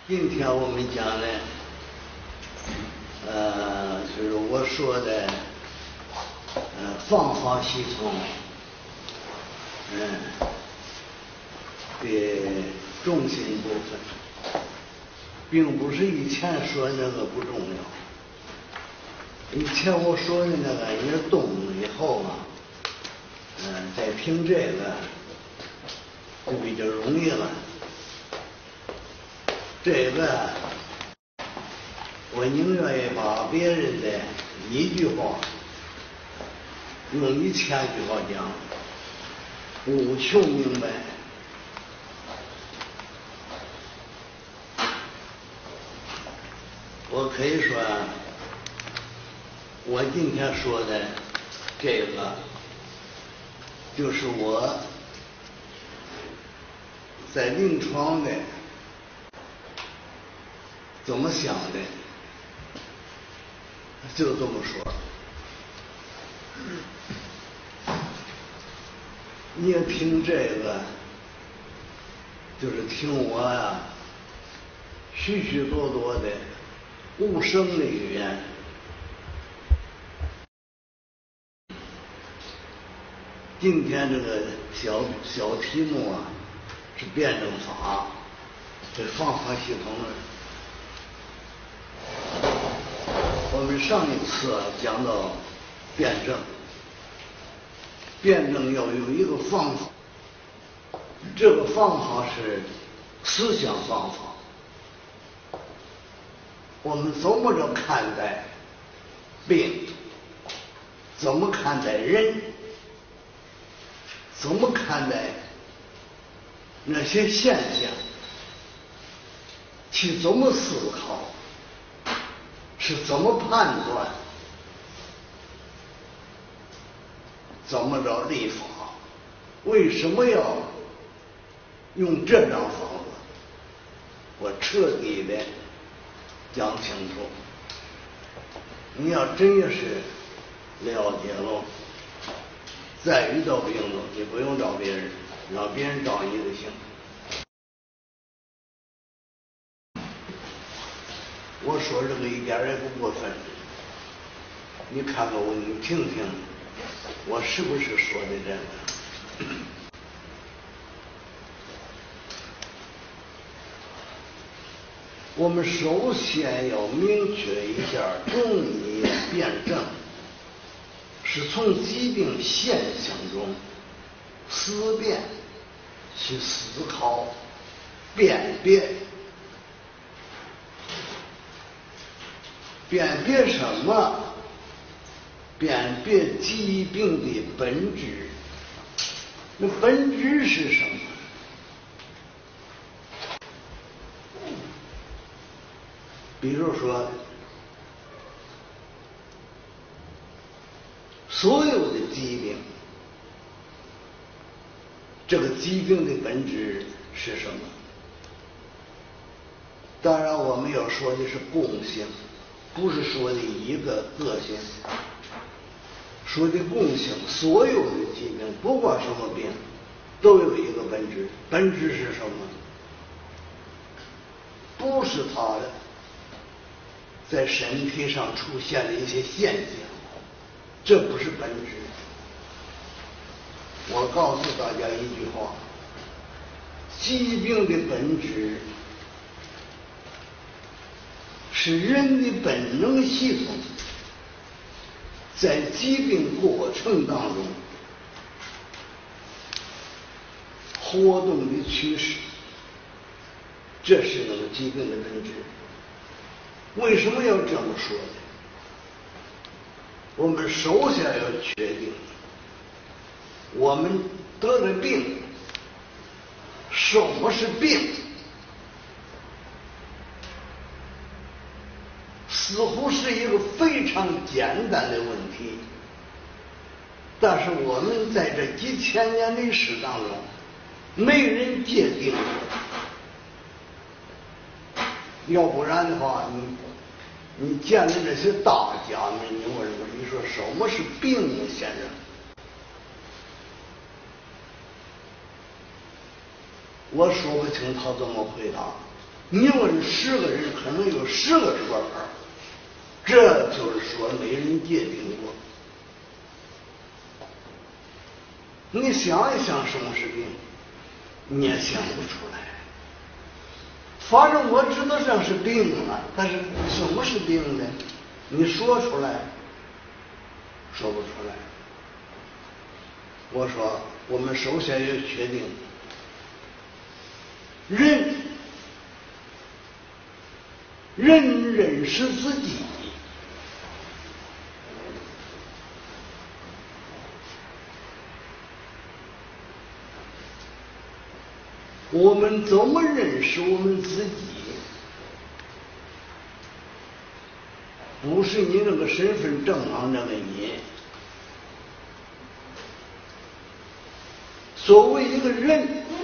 今天我们讲呢，就是我说的，方法系统，的重心部分，并不是以前说那个不重要。以前我说的那个，你动了以后啊，再听这个就比较容易了。这个我宁愿意把别人的一句话用1000句话讲，无穷明白。我可以说，我今天说的这个，就是我在临床的怎么想的，就这么说。你也听这个，就是听我呀，许许多多的无声的语言。今天这个小题目啊，是辩证法，这方法系统的。我们上一次讲到辩证，辩证要有一个方法，这个方法是思想方法。我们怎么着看待病，怎么看待人，怎么看待那些现象，去怎么思考，是怎么判断，怎么着立法，为什么要用这种方法，我彻底的讲清楚。你要真是了解了，再遇到病了，你不用找别人，让别人找你就行。我说这个一点也不过分，你看看我，你听听，我是不是说的这个？我们首先要明确一下，中医辩证是从疾病现象中思辨，去思考、辨别。辨别什么？辨别疾病的本质。那本质是什么？比如说，所有的疾病，这个疾病的本质是什么？当然，我们要说的是共性，不是说的一个个性，说的共性。所有的疾病，不管什么病，都有一个本质。本质是什么？不是它在身体上出现的一些现象，这不是本质。我告诉大家一句话：疾病的本质是人的本能系统在疾病过程当中活动的趋势，这是那个疾病的本质。为什么要这么说呢？我们首先要确定，我们得了病，什么是病？似乎是一个非常简单的问题，但是我们在这几千年历史当中，没人界定过。要不然的话，你见了这些大家们，你问你说什么是病呢？先生，我说不清他怎么回答。 你问10个人，可能有10个说法，这就是说没人界定过。你想一想什么是病，你也想不出来。反正我知道这是病了，但是什么是病呢？你说出来，说不出来。我说，我们首先要确定，人认识自己，我们怎么认识我们自己？不是你那个身份证上那个你。所谓一个人，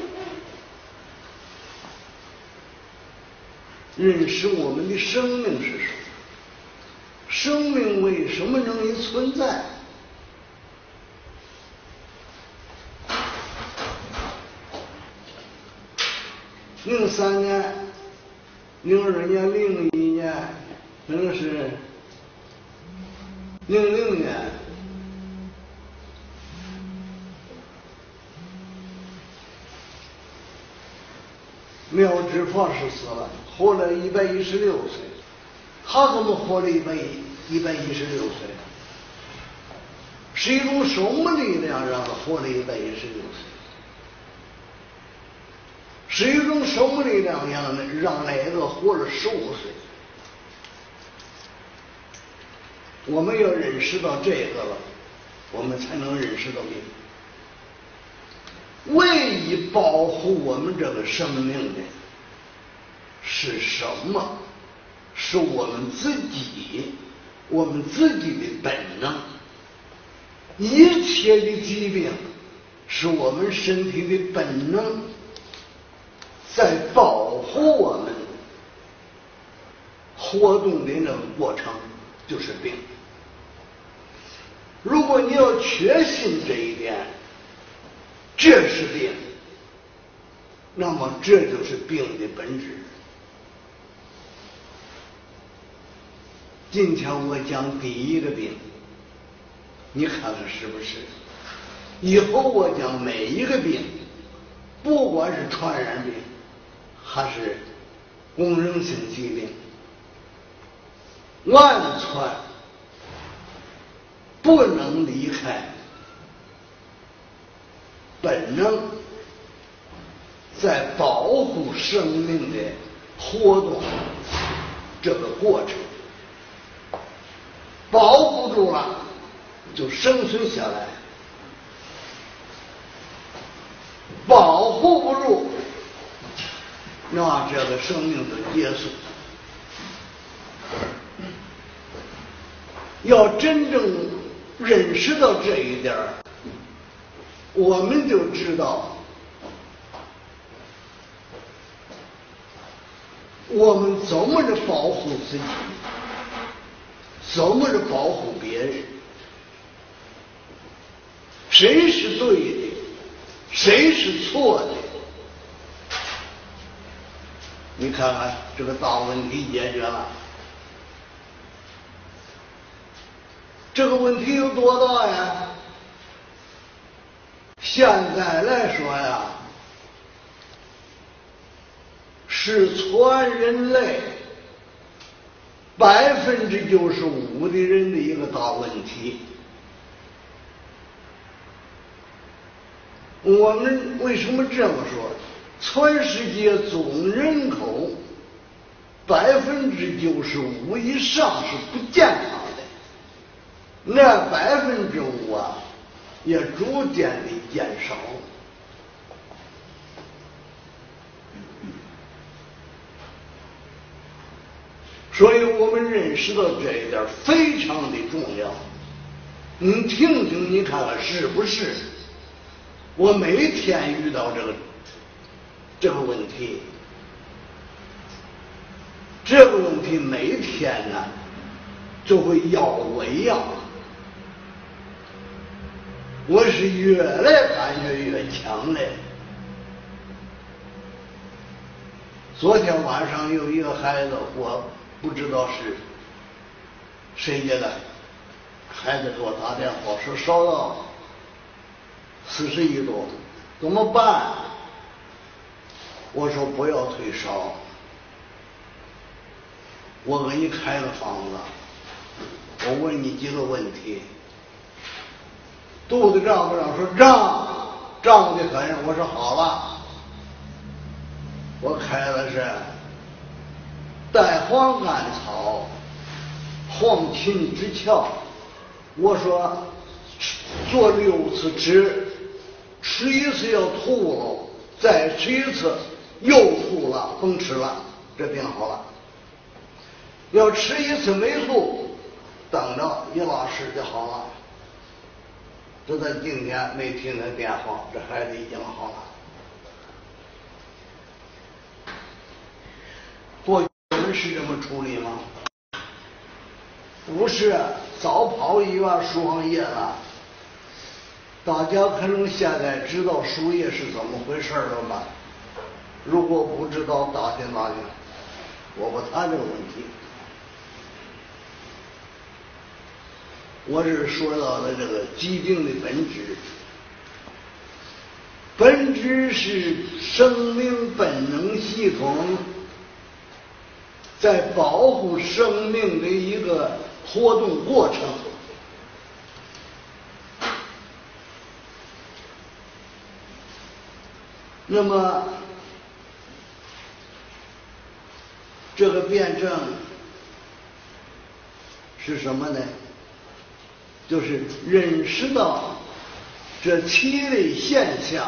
认识我们的生命是什么？生命为什么能以存在？03年、02年、01年，那个是00年，苗志佛是死了，活了116岁。他怎么活了116岁？是一种什么力量让他活了116岁？是一种什么力量让那个活了15岁？我们要认识到这个了，我们才能认识到病。唯一保护我们这个生命的是什么？是我们自己，我们自己的本能。一切的疾病是我们身体的本能在保护我们活动的那个过程，就是病。如果你要确信这一点，这是病，那么这就是病的本质。今天我讲第一个病，你看看是不是？以后我讲每一个病，不管是传染病还是功能性疾病，完全不能离开本能在保护生命的活动这个过程。保护住了，就生存下来；保护不住，那这个生命就结束。要真正认识到这一点，我们就知道我们怎么着保护自己，怎么着保护别人，谁是对的，谁是错的。你看看这个大问题解决了，这个问题有多大呀？现在来说呀，是全人类95%的人的一个大问题。我们为什么这么说？全世界总人口95%以上是不健康的，那5%啊，也逐渐的减少。所以我们认识到这一点非常的重要。你听听，你看看是不是？我每天遇到这个问题，这个问题每天呢就会咬我一样，我是越来感觉越强烈。 昨天晚上有一个孩子，我不知道是谁家的孩子给我打电话说烧到41度，怎么办？我说不要退烧，我给你开了方子，我问你几个问题，肚子胀不胀？说胀，胀的很。我说好了，我开的是带黄甘草、黄芩之窍。我说做6次吃一次要吐了，再吃一次又吐了，甭吃了，这病好了。要吃一次没吐，等着1老师就好了。就在今天没听他电话，这孩子已经好了。过去我们是这么处理吗？不是，早跑医院输上液了。大家可能现在知道输液是怎么回事了吧？如果不知道，打听，我不谈这个问题。我是说到了这个疾病的本质，本质是生命本能系统在保护生命的一个活动过程。那么这个辩证是什么呢？就是认识到这7类现象，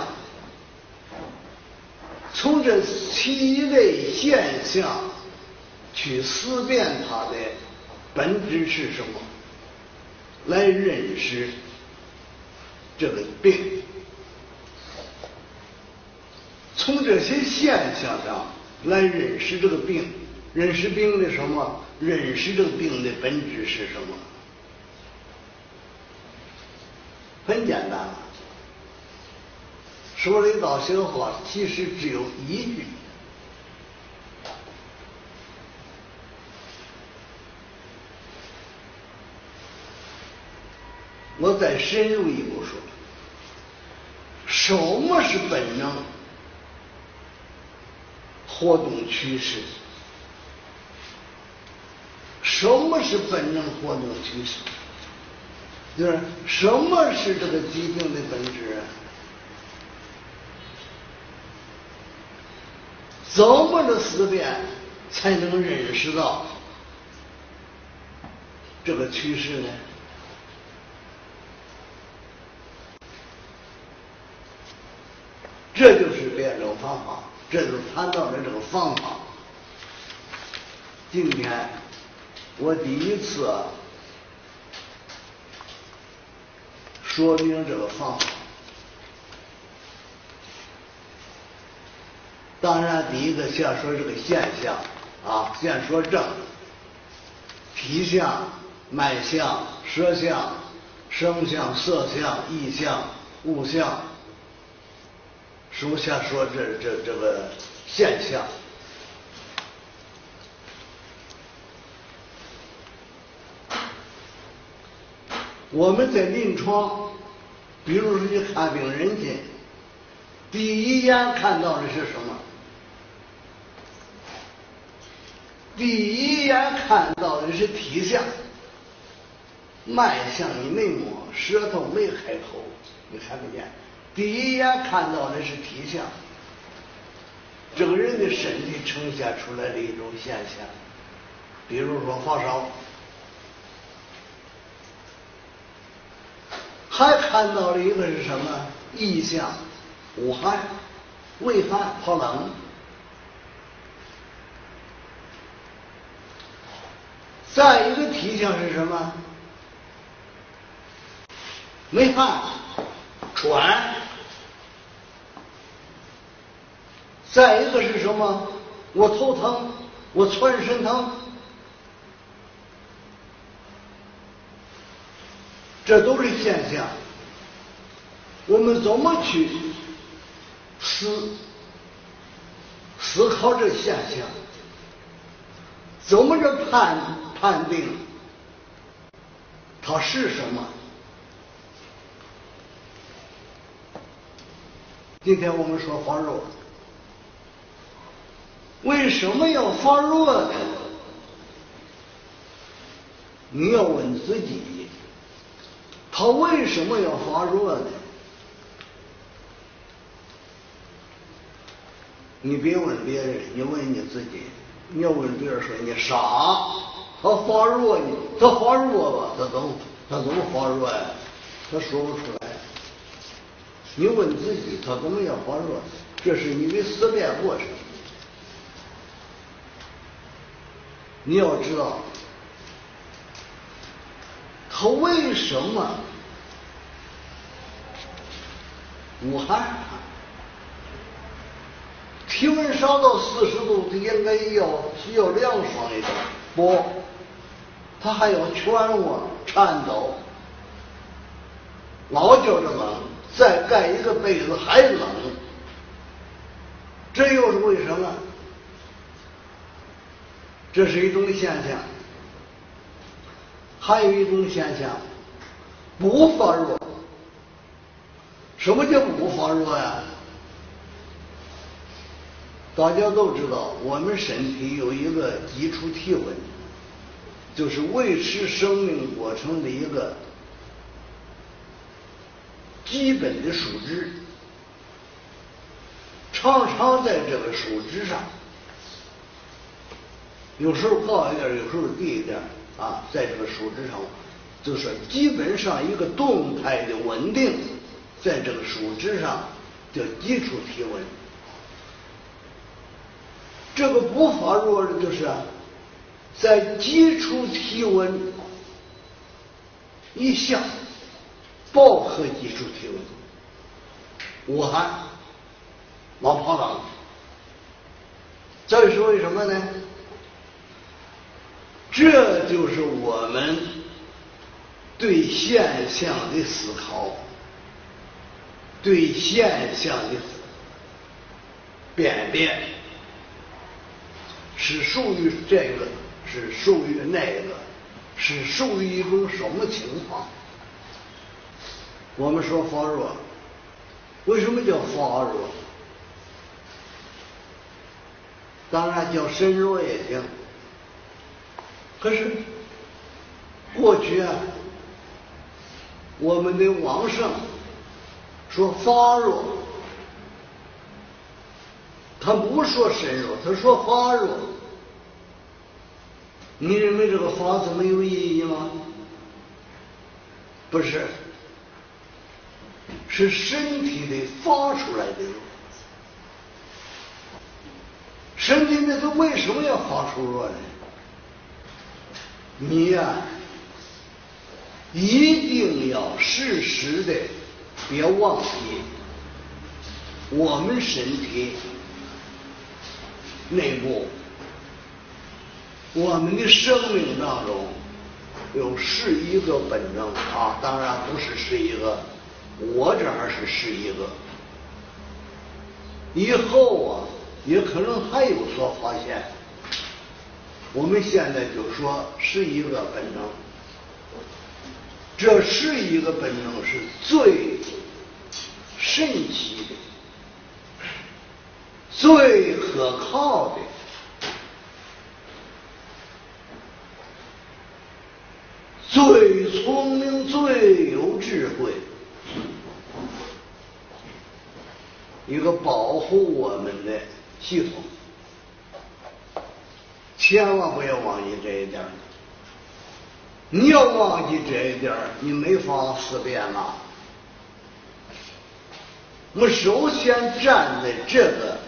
从这7类现象去思辨它的本质是什么，来认识这个病。从这些现象上来认识这个病，认识病的什么？认识这个病的本质是什么？很简单，说了一道小话，其实只有一句。我再深入一步说，什么是本能活动趋势？什么是本能活动趋势？就是什么是这个疾病的本质？怎么的思辨才能认识到这个趋势呢？这就是辩证方法，这就谈到了这个方法。今天我第一次说明这个方法。当然第一个先说这个现象啊，先说症，体相、脉象、舌象、声象、色象、意象、物象。首先说这个现象。我们在临床，比如说你看病人去，第一眼看到的是什么？第一眼看到的是体相，脉象你没摸，舌头没开口，你看不见。第一眼看到的是体相，这个人的身体呈现出来的一种现象。比如说发烧，还看到了一个是什么？意象，恶寒、畏寒、怕冷。再一个体象是什么？没汗、喘。再一个是什么？我头疼，我全身疼。这都是现象。我们怎么去思思考这现象，怎么着判定它是什么？今天我们说发热，为什么要发热呢？你要问自己，他为什么要发热呢？你别问别人，你问你自己。你要问别人说你傻，他发热呢？他发热吧，他怎么发热呀？他说不出来。你问自己，他怎么样发热？这是你的思辨过程。你要知道，他为什么武汉体温上到40度，它应该需要凉爽一点，不，它还要全窝颤抖，老觉着冷，再盖一个被子还冷，这又是为什么？这是一种现象。还有一种现象，不发热。什么叫不发热呀？大家都知道，我们身体有一个基础体温，就是维持生命过程的一个基本的数值。常常在这个数值上，有时候高一点，有时候低一点啊，在这个数值上，就是基本上一个动态的稳定，在这个数值上叫基础体温。这个不发热的就是在基础体温以下，饱和基础体温，武汉冒泡冷，这是为什么呢？这就是我们对现象的思考，对现象的辨别，是属于这个，是属于那个，是属于一种什么情况？我们说发热，为什么叫发热？当然叫身热也行。可是过去啊，我们的往圣说发热，他不说身热，他说发热。你认为这个发字没有意义吗？不是，是身体里发出来的热。身体里头为什么要发出热呢？你呀，一定要时时的别忘记，我们身体内部，我们的生命当中有11个本能啊，当然不是11个，我这儿是11个，以后啊也可能还有所发现。我们现在就说11个本能，这11个本能是最神奇的、最可靠的、最聪明、最有智慧，一个保护我们的系统。千万不要忘记这一点。你要忘记这一点，你没法思辨了。我们首先站在这个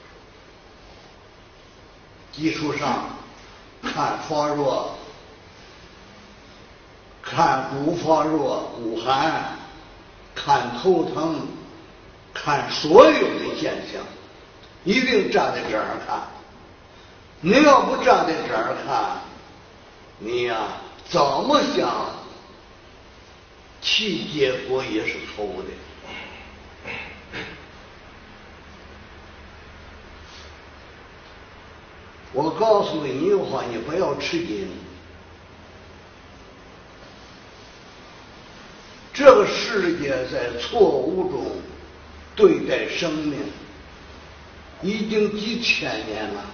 基础上看发热，看不发热、武汉，看头疼，看所有的现象，一定站在这儿看。你要不站在这儿看，你呀怎么想，其结果也是错误的。 告诉你一个话，你不要吃惊。这个世界在错误中对待生命，已经几千年了，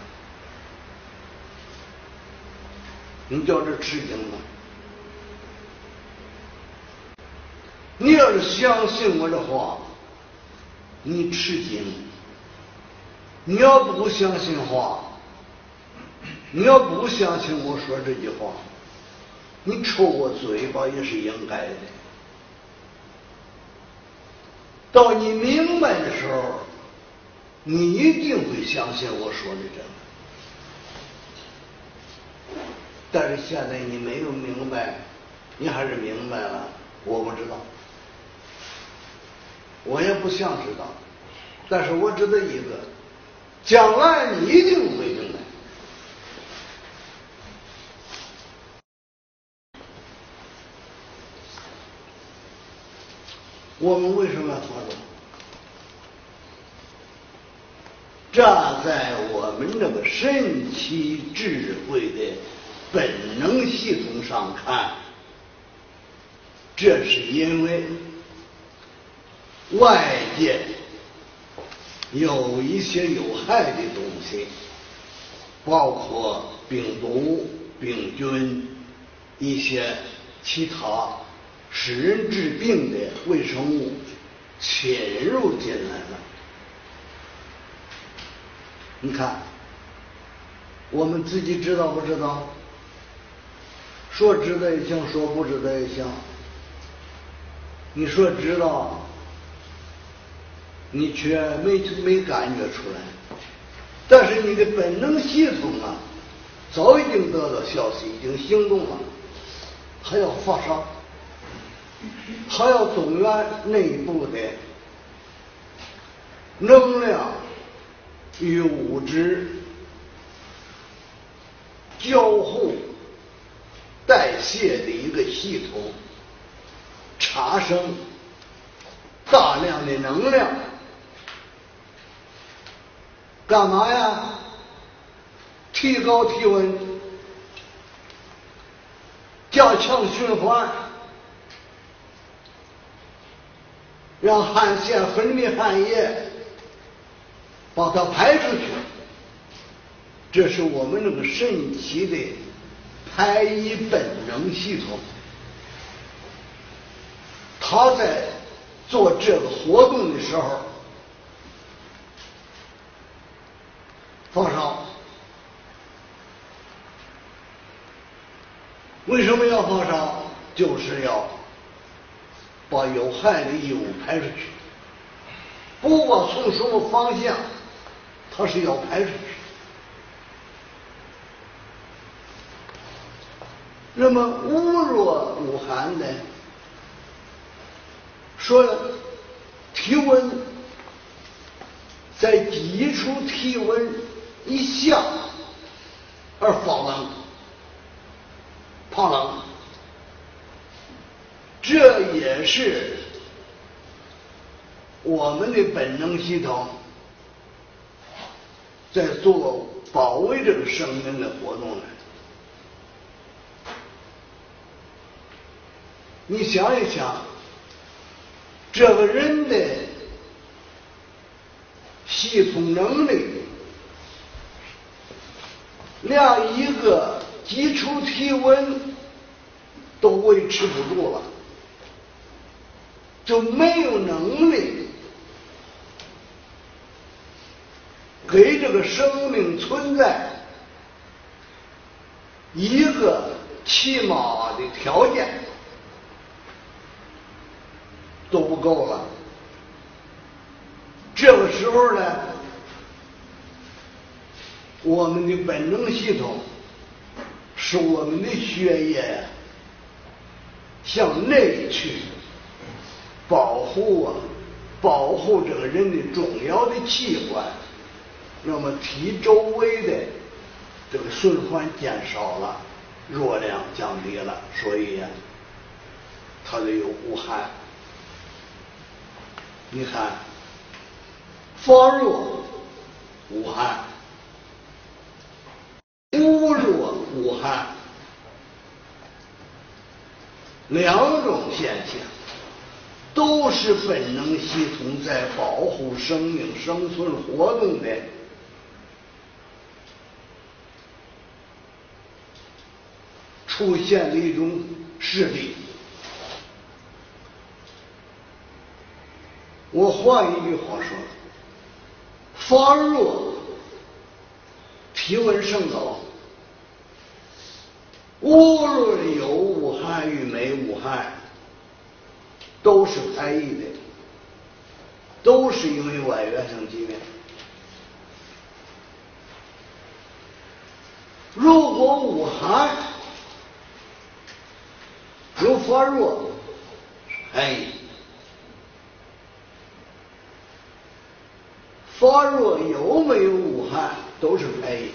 你叫这吃惊吗？你要是相信我的话，你吃惊；你要不相信话，你要不相信我说这句话，你抽我嘴巴也是应该的。到你明白的时候，你一定会相信我说的这个。但是现在你没有明白，你还是明白了，我不知道，我也不想知道，但是我知道一个，将来你一定会明白。我们为什么要活着？站在我们这个神奇智慧的本能系统上看，这是因为外界有一些有害的东西，包括病毒、病菌、一些其他使人致病的微生物侵入进来了。你看，我们自己知道不知道？说知道也行，说不知道也行。你说知道，你却没感觉出来，但是你的本能系统啊，早已经得到消息，已经行动了，还要发烧，还要动员内部的能量与物质交互代谢的一个系统，产生大量的能量，干嘛呀？提高体温，加强循环，让汗腺分泌汗液，把它排出去。这是我们这个神奇的排异本能系统。它在做这个活动的时候发烧，为什么要发烧？就是要把有害的异物排出去，不管从什么方向，它是要排出去。那么无弱无寒的说体温在基础体温以下而发冷怕冷，这也是我们的本能系统在做保卫这个生命的活动呢。你想一想，这个人的系统能力，连一个基础体温都维持不住了，就没有能力给这个生命存在一个起码的条件都不够了。这个时候呢，我们的本能系统使我们的血液向内去保护这个人的重要的器官，那么体周围的这个循环减少了，热量降低了，所以呀，它就有无寒。你看，发热无寒， 无热无寒两种现象，都是本能系统在保护生命生存活动的出现的一种势力。我换一句话说，发热体温升高，无论有无寒与没无寒，都是排异的，都是因为外源性疾病。如果无寒有发热是排异，发热有没有无寒都是排异。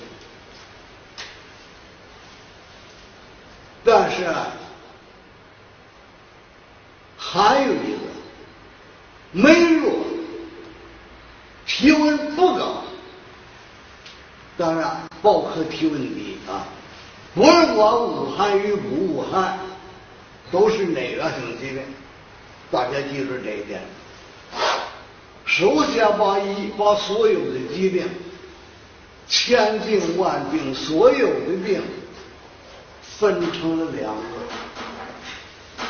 但是还有一个没热，体温不高，当然包括体温低啊，不管无寒与不无寒，都是内源性疾病，大家记住这一点。首先把所有的疾病，千病万病，所有的病分成了两个，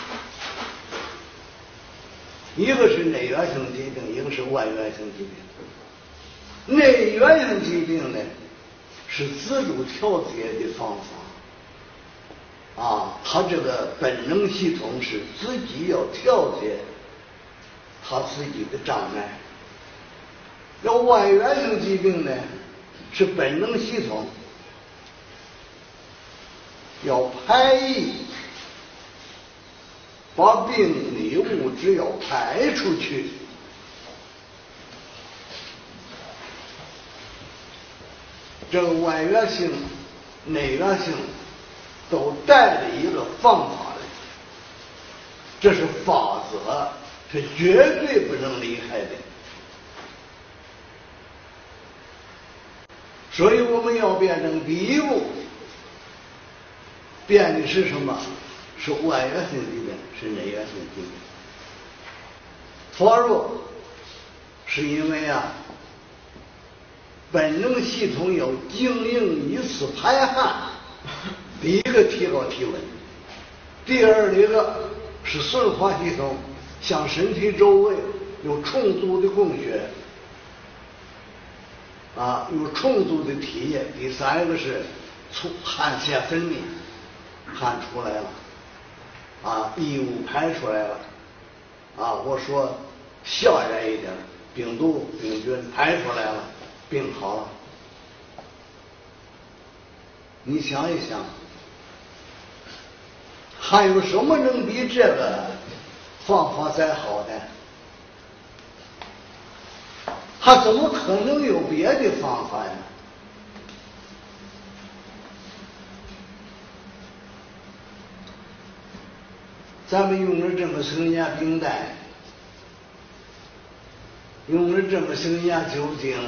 一个是内源性疾病，一个是外源性疾病。内源性疾病呢，是自主调节的方法啊，它这个本能系统是自己要调节它自己的障碍。要外源性疾病呢，是本能系统要排异，把病理物质要排出去。这个外源性、内源性都带着一个方法来，这是法则，是绝对不能离开的。所以我们要变成第一步，变的是什么？是外源性疾病，是内源性疾病。发热是因为本能系统要经营一次排汗，第一个提高体温，第二一个是顺化系统向身体周围有充足的供血有充足的体液，第三一个是汗腺分泌，汗出来了异物排出来了我说笑然一点，病毒病菌排出来了，病好了。你想一想，还有什么能比这个方法再好的？他怎么可能有别的方法呀？咱们用了这么些年冰袋，用了这么些年酒精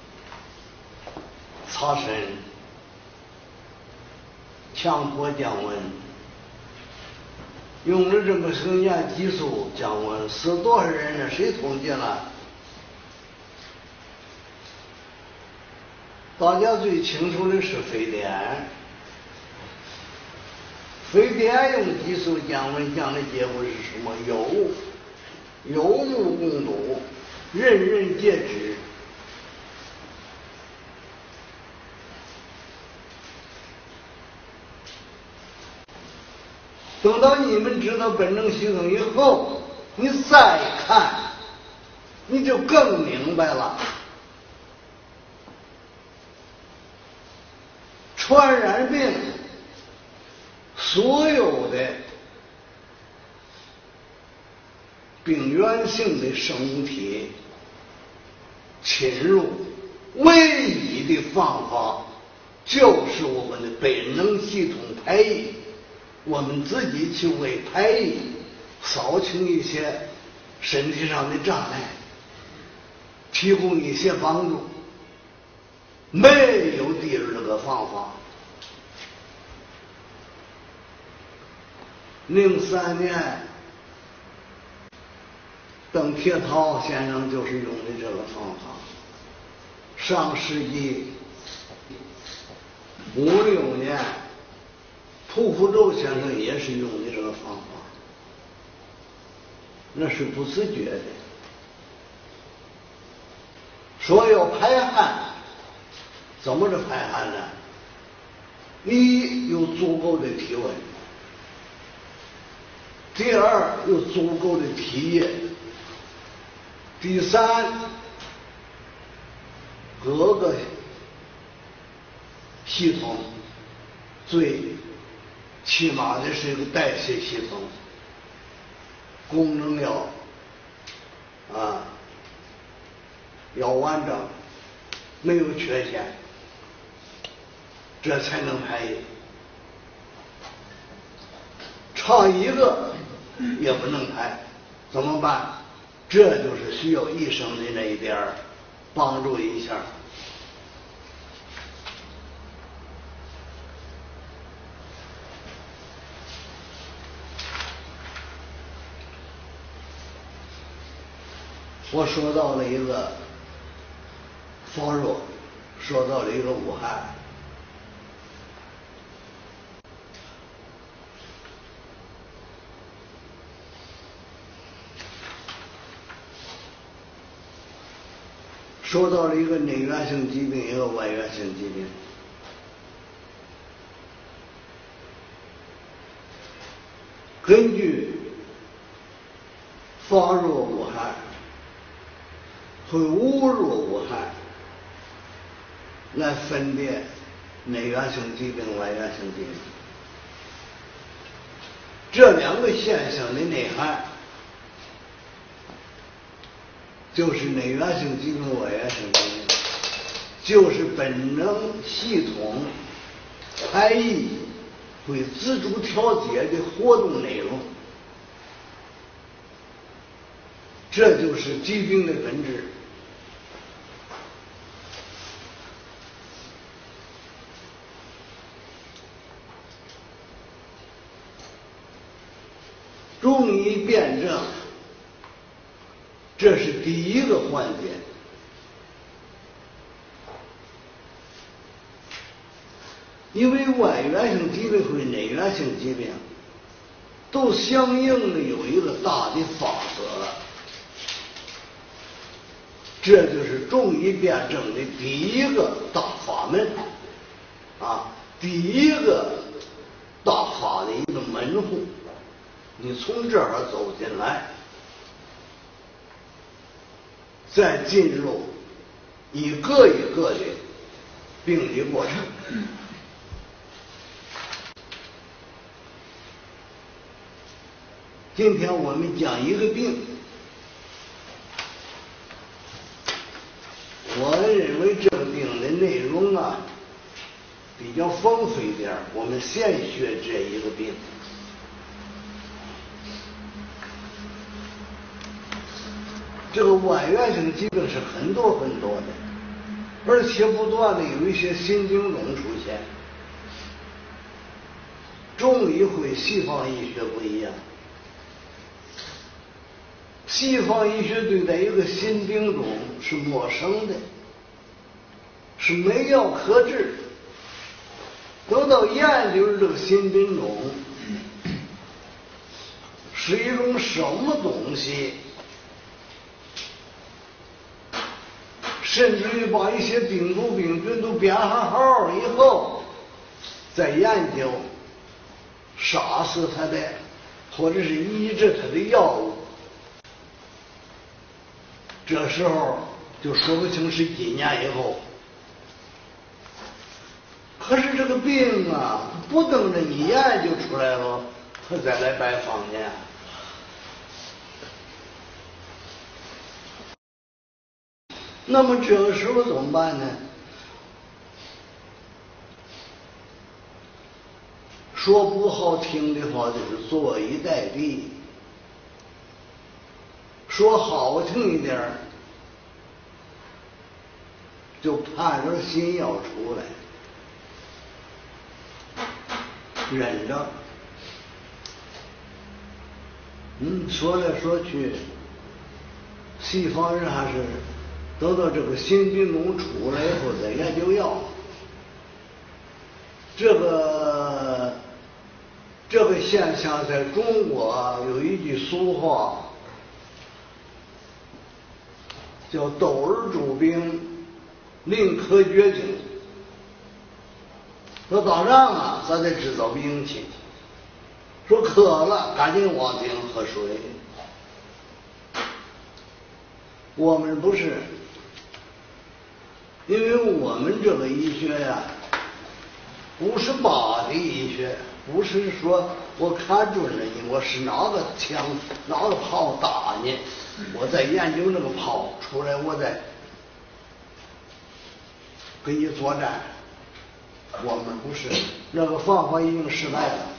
擦身，强迫降温，用了这么些年激素降温，死多少人呢？谁统计了？大家最清楚的是非典，非典用激素降温降的结果是什么？有目共睹，人人皆知。等到你们知道本能系统以后，你再看，你就更明白了。传染病所有的病原性的生物体侵入，唯一的方法就是我们的本能系统排异，我们自己去为排异扫清一些身体上的障碍，提供一些帮助。没有第二个方法， 03年，邓铁涛先生就是用的这个方法。上世纪56年，屠夫周先生也是用的这个方法，那是不自觉的。说要排汗，怎么着排汗呢？一有足够的体温，第二有足够的体液，第三各个系统最起码的是一个代谢系统功能要完整，没有缺陷，这才能排液。差一个也不能排，怎么办？这就是需要医生的那一点帮助一下。我说到了一个方若，说到了一个武汉。说到了一个内源性疾病，一个外源性疾病。根据方若武汉和无若武汉来分别内源性疾病、外源性疾病，这两个现象的内涵就是内源性疾病、外源性疾病，就是本能系统排异会自主调节的活动内容，这就是疾病的本质。中医辨证，这是第一个环节。因为外源性疾病和内源性疾病都相应的有一个大的法则，这就是中医辨证的第一个大法门第一个大法的一个门户。你从这儿走进来，再进入一个一个的病理过程。今天我们讲一个病，我认为这个病的内容比较丰富一点，我们先学这一个病。这个外源性疾病是很多很多的，而且不断的有一些新病种出现。中医和西方医学不一样，西方医学对待一个新病种是陌生的，是没药可治。等到研究这个新病种是一种什么东西，甚至于把一些病毒病菌都编上号以后，再研究杀死它的或者是抑制它的药物，这时候就说不清是几年以后。可是这个病不等着你研究出来了，他再来拜访你。那么这个时候怎么办呢？说不好听的话就是坐以待毙，说好听一点就盼着新药出来，忍着。 说来说去，西方人还是等到这个新品种出来以后再研究药。这个现象在中国有一句俗话，叫“斗而助兵，临渴绝境”。说打仗啊，咱得制造兵器。说渴了，赶紧往井喝水。我们不是，因为我们这个医学呀，58的医学，不是说我看准了你，我是哪个枪哪个炮打你，我在研究那个炮出来，我再跟你作战。我们不是，那个方法已经失败了。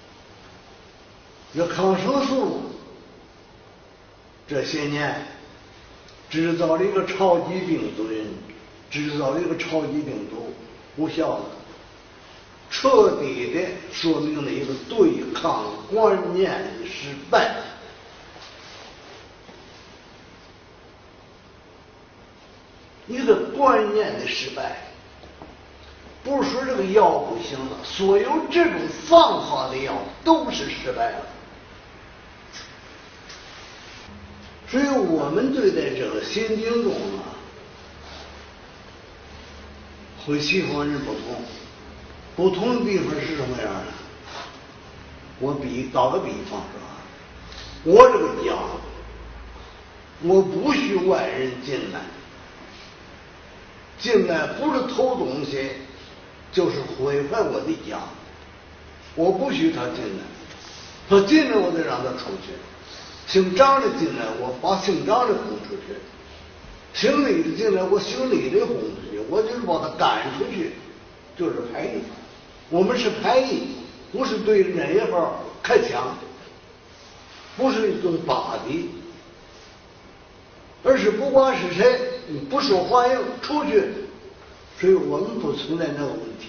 这抗生素这些年制造了一个超级病毒，无效了，彻底的说明了一个对抗观念的失败。一个观念的失败，不是说这个药不行了，所有这种方法的药都是失败了。所以我们对待这个新品种啊，和西方人不同的地方是什么样的？我打个比方是吧？我这个家，我不许外人进来不是偷东西，就是毁坏我的家，我不许他进来，他进来我得让他出去。姓张的进来，我把姓张的轰出去；姓李的进来，我姓李的轰出去。我就是把他赶出去，就是排异。我们是排异，不是对哪一方开枪，不是一种打的，而是不管是谁，你不受欢迎出去。所以我们不存在那个问题。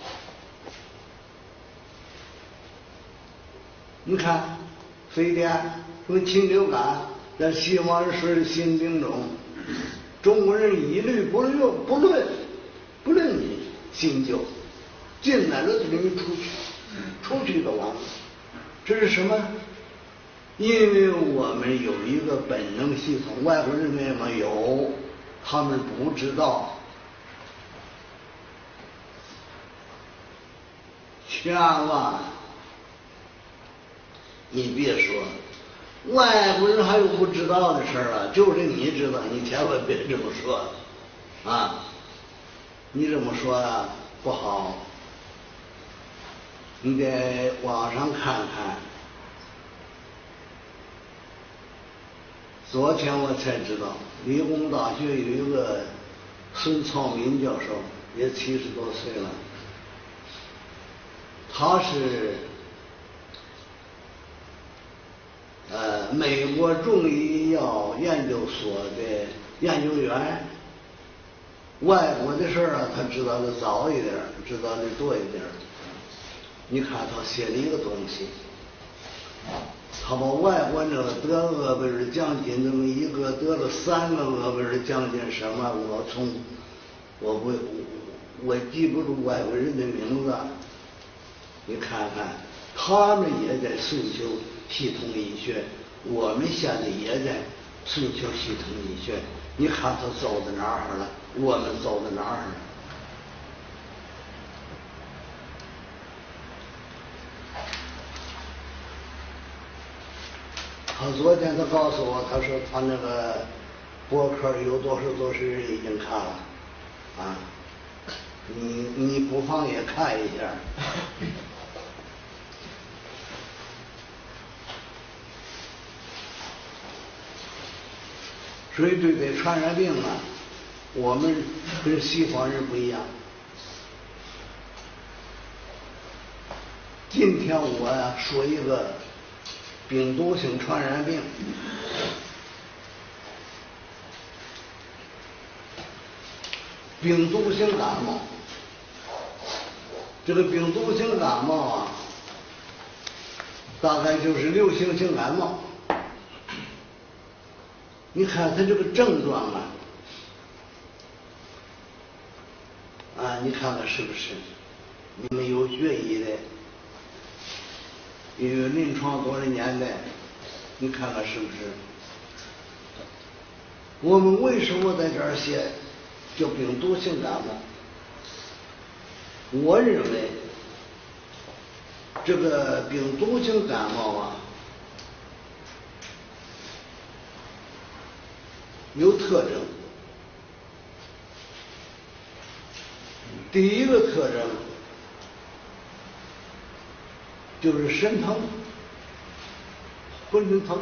你看非典和禽流感，在西方人说是新病种，中国人一律不论你新旧，进来了就给你出去就完了。这是什么？因为我们有一个本能系统，外国人没有，他们不知道。千万你别说外国人还有不知道的事啊，就是你知道，你千万别这么说啊！你这么说啊不好，你得网上看看。昨天我才知道，理工大学有一个孙操民教授，也70多岁了，他是美国中医药研究所的研究员。外国的事啊，他知道的早一点，知道的多一点。你看他写了一个东西，他把外国那个得诺贝尔奖金这么一个得了3个诺贝尔奖金什么，我记不住外国人的名字。你看看，他们也在诉求系统医学，我们现在也在诉求系统医学。你看他走到哪儿了，我们走到哪儿了？他昨天他告诉我，他说他那个博客有多少人已经看了啊，你不妨也看一下。所以对待传染病啊，我们跟西方人不一样。今天我说一个病毒性传染病，病毒性感冒。这个病毒性感冒啊，大概就是流行性感冒。 你看他这个症状你看看是不是？你们有学医的，也有临床多少年的，你看看是不是？我们为什么在这儿写叫病毒性感冒？我认为这个病毒性感冒有特征。第一个特征就是身疼，浑身疼。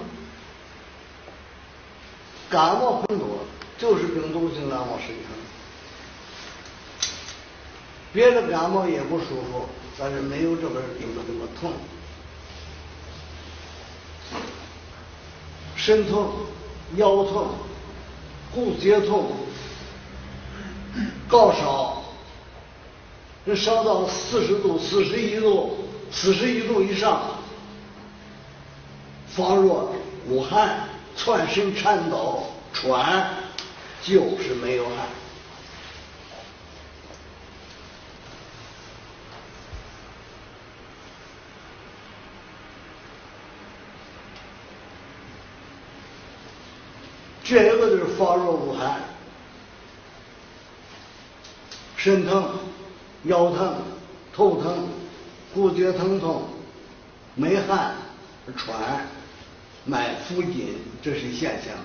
感冒很多，就是病毒性感冒身疼。别的感冒也不舒服，但是没有这个病这么痛。身痛、腰痛、骨节痛、高烧，这烧到40度、41度、41度以上，发热、无汗、窜身颤抖、喘，就是没有汗。这个就是发热无汗，身疼、腰疼、头疼、骨节疼痛、没汗、喘、脉浮紧，这是现象。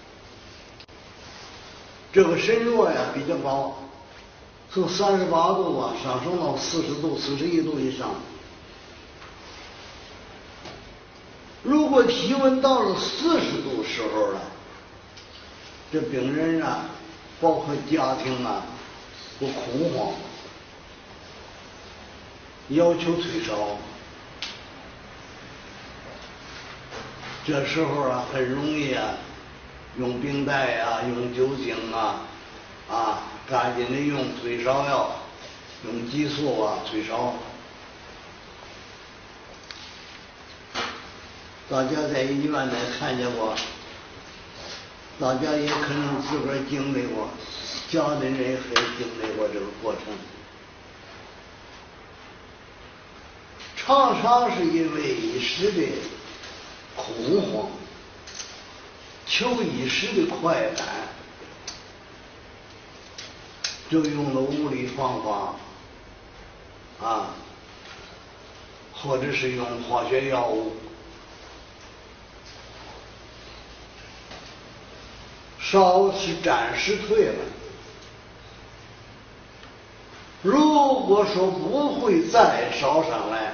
这个身热比较高，从38度上升到40度、41度以上。如果体温到了40度时候了，这病人包括家庭都恐慌，要求退烧。这时候很容易用冰袋用酒精赶紧的用退烧药，用激素退烧。大家在医院里看见过，大家也可能自个儿经历过，家里人也经历过这个过程。常常是因为一时的恐慌，求一时的快感，就用了物理方法或者是用化学药物，烧是暂时退了。如果说不会再烧上来，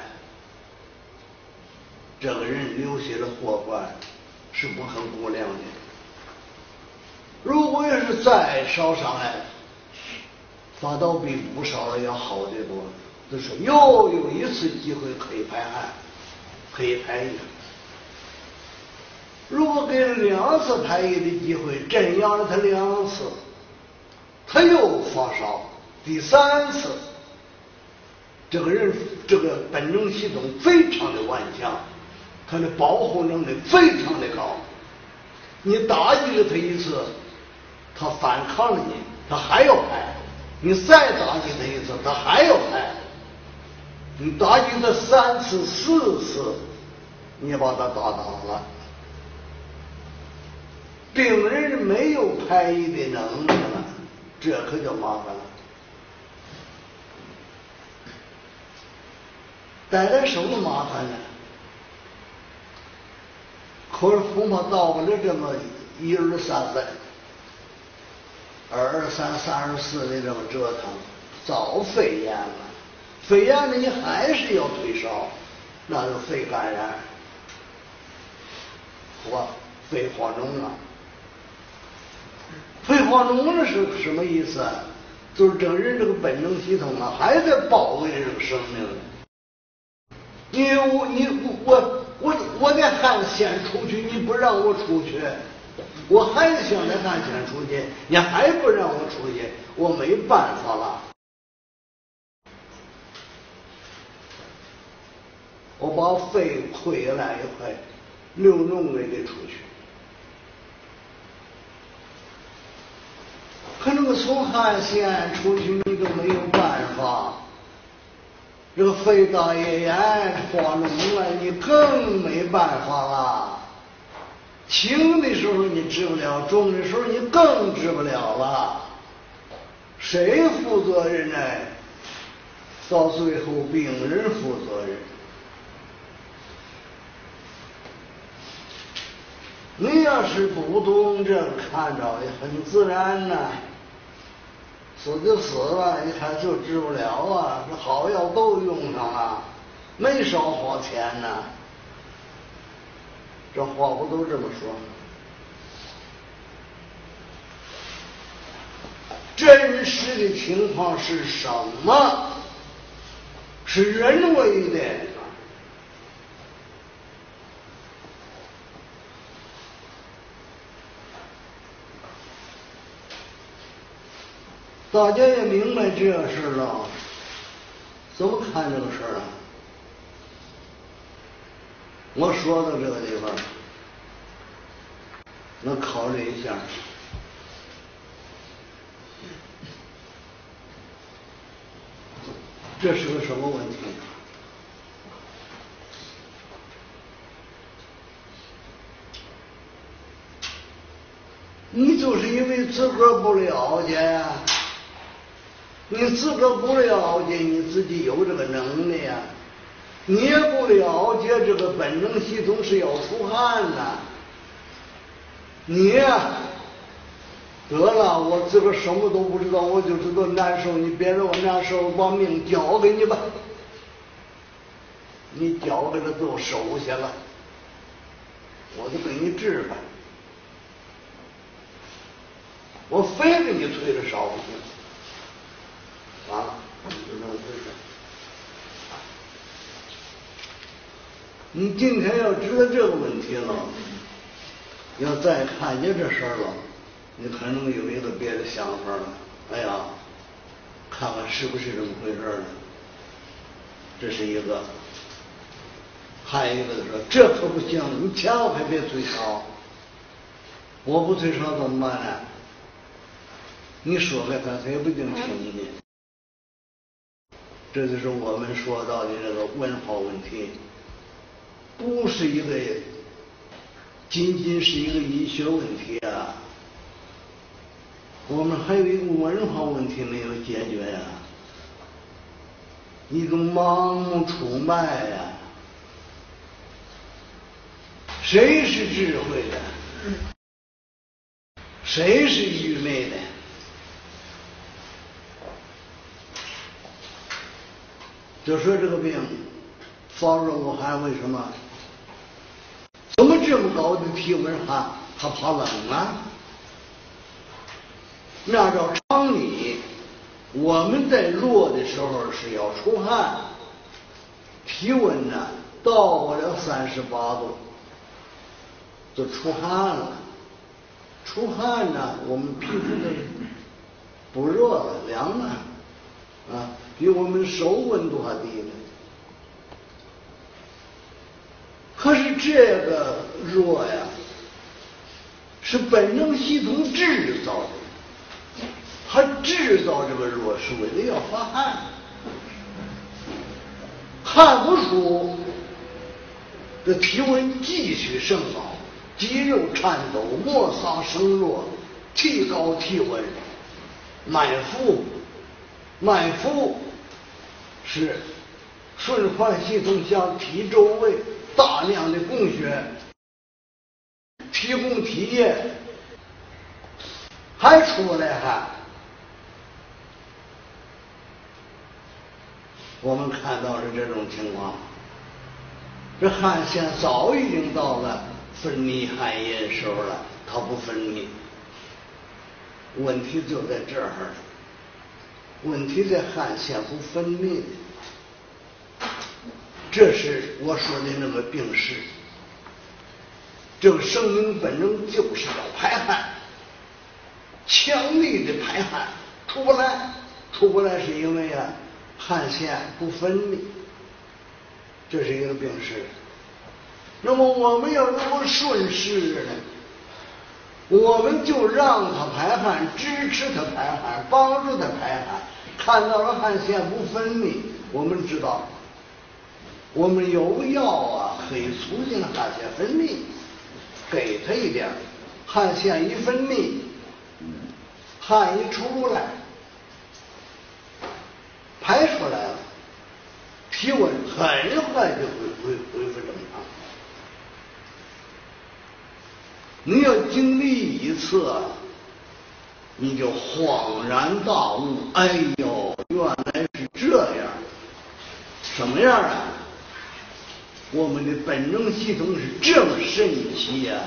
这个人留下的祸患是不可估量的。如果要是再烧上来，反倒比不烧了要好得多。就是又有一次机会可以排汗，可以排异。如果给了2次排异的机会，镇压了他2次，他又发烧，第3次，这个人这个本能系统非常的顽强，他的保护能力非常的高。你打击了他一次，他反抗了你，他还要排；你再打击他一次，他还要排。你打击他3次、4次，你把他打倒了。病人没有排异的能力了，这可就麻烦了。带来什么麻烦呢？可是恐怕到不了这么1、2、3来，2、3、34的这么折腾，遭肺炎了。肺炎呢，你还是要退烧，那就肺感染或肺化脓了。肺化脓了是什么意思？就是这个人这个本能系统还在保卫这个生命。我的汗先出去，你不让我出去，我还想着汗先出去，你还不让我出去，我没办法了。我把肺溃烂一块，流脓给出去。 可那个从汉县出去你就没有办法，这个肺大叶炎化脓了，你更没办法了。轻的时候你治不了，重的时候你更治不了了。谁负责任呢？到最后病人负责任。你要是不懂这个，看着也很自然呐，死就死了，一看就治不了啊，这好药都用上了，没少花钱呢。这话不都这么说吗？真实的情况是什么？是人为的。大家也明白这事了，怎么看这个事儿啊？我说到这个地方，那考虑一下，这是个什么问题？你就是因为自个儿不了解呀，你自个儿不了解你自己有这个能力呀，你也不了解这个本能系统是要出汗呐。你呀，得了，我自个儿什么都不知道，我就知道难受，你别让我难受，把命交给你吧。你交给他都收下了，我就给你治吧。我非给你推着烧不行，完了，就这么回事。你今天要知道这个问题了，要再看见这事儿了，你可能有一个别的想法了。哎呀，看看是不是这么回事呢？这是一个，还有一个说这可不行，你千万别推烧，我不推烧怎么办呢？你说给他，他也不一定听你。这就是我们说到的这个文化问题，不是一个仅仅是一个医学问题啊，我们还有一个文化问题没有解决呀，一种盲目出卖呀。谁是智慧的？谁是愚昧的？就说这个病发热恶寒，为什么？怎么这么高的体温还怕冷啊？按照常理，我们在热的时候是要出汗，体温呢到不了38度就出汗了。出汗呢，我们皮肤的不热了，凉了啊，比我们手温度还低呢。可是这个热呀，是本能系统制造的，它制造这个热是为了要发汗，汗不出，这体温继续升高，肌肉颤抖，末梢生热，提高体温，脉浮是循环系统向体周围大量的供血，提供体液，还出来汗。我们看到是这种情况，这汗腺早已经到了分泌汗液时候了，它不分泌。问题就在这儿，问题在汗腺不分泌。这是我说的那个病史。这个生命本能就是要排汗，强力的排汗，出不来是因为啊汗腺不分泌，这是一个病史。那么我们要如果顺势呢， 我们就让他排汗，支持他排汗，帮助他排汗。看到了汗腺不分泌，我们知道我们有药啊，可以促进汗腺分泌，给他一点，汗腺一分泌，汗一出来，排出来了，体温很快就会恢复正常。你要经历一次，你就恍然大悟，哎呦，原来是这样。什么样啊？我们的本能系统是这么神奇呀！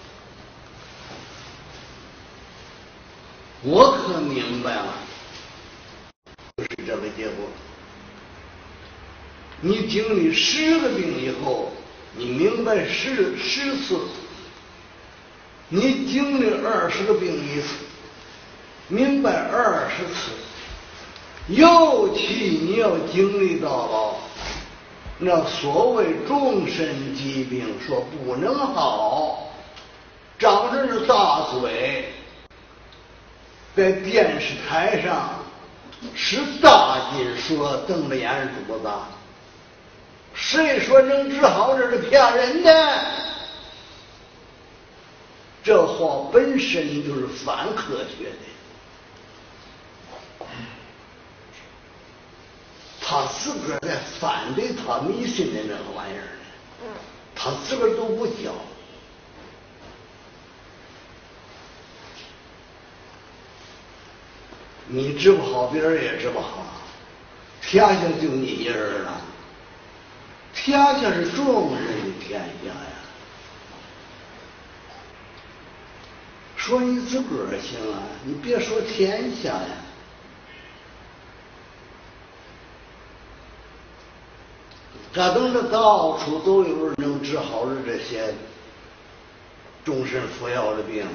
我可明白了，就是这个结果。你经历10个病以后，你明白10次。你经历20个病一次，明白20次。尤其你要经历到了那所谓终身疾病，说不能好，张着那大嘴，在电视台上使大劲说，瞪着眼珠子，谁说能治好这是骗人的？这话本身就是反科学的。他自个儿在反对他迷信的那个玩意儿呢，他自个儿都不教。你治不好，别人也治不好，天下就你一人了。天下是众人的天下呀。说你自个儿行啊，你别说天下呀。这等着到处都有人能治好的这些终身服药的病，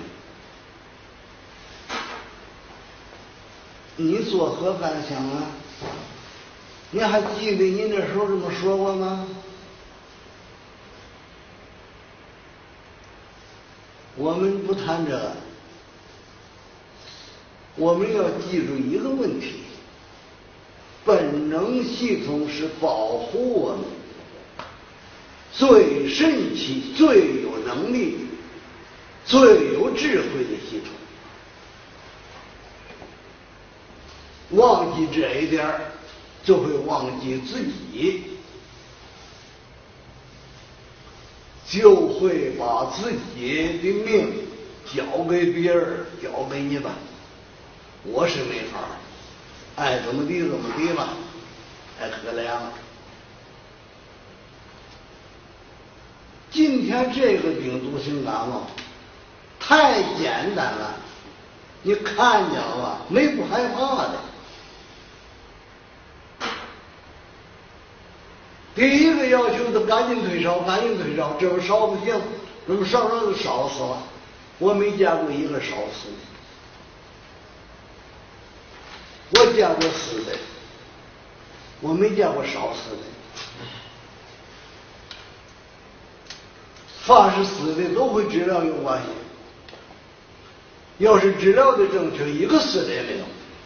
你作何感想啊？你还记得你那时候这么说过吗？我们不谈这个，我们要记住一个问题：本能系统是保护我们最神奇、最有能力、最有智慧的系统。忘记这一点，就会忘记自己，就会把自己的命交给别人，交给你吧。我是没法，爱怎么地怎么地吧，太可怜了。今天这个病毒性感冒太简单了，你看见了没不害怕的。第一个要求的赶紧退烧，赶紧退烧，这么烧不行，这么烧就烧死了。我没见过一个烧死的，我见过死的，我没见过烧死的。凡是死的都会治疗有关系，要是治疗的正确，一个死的也没有。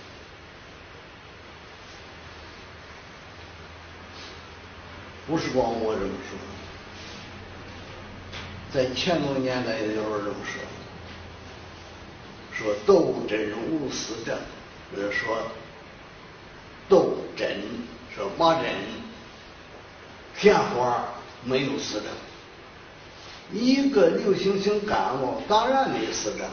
不是光我这么说，在前多年代也有人这么说斗针无死症，就是说斗针说麻针天花没有死症。一个流行性感冒当然没死症，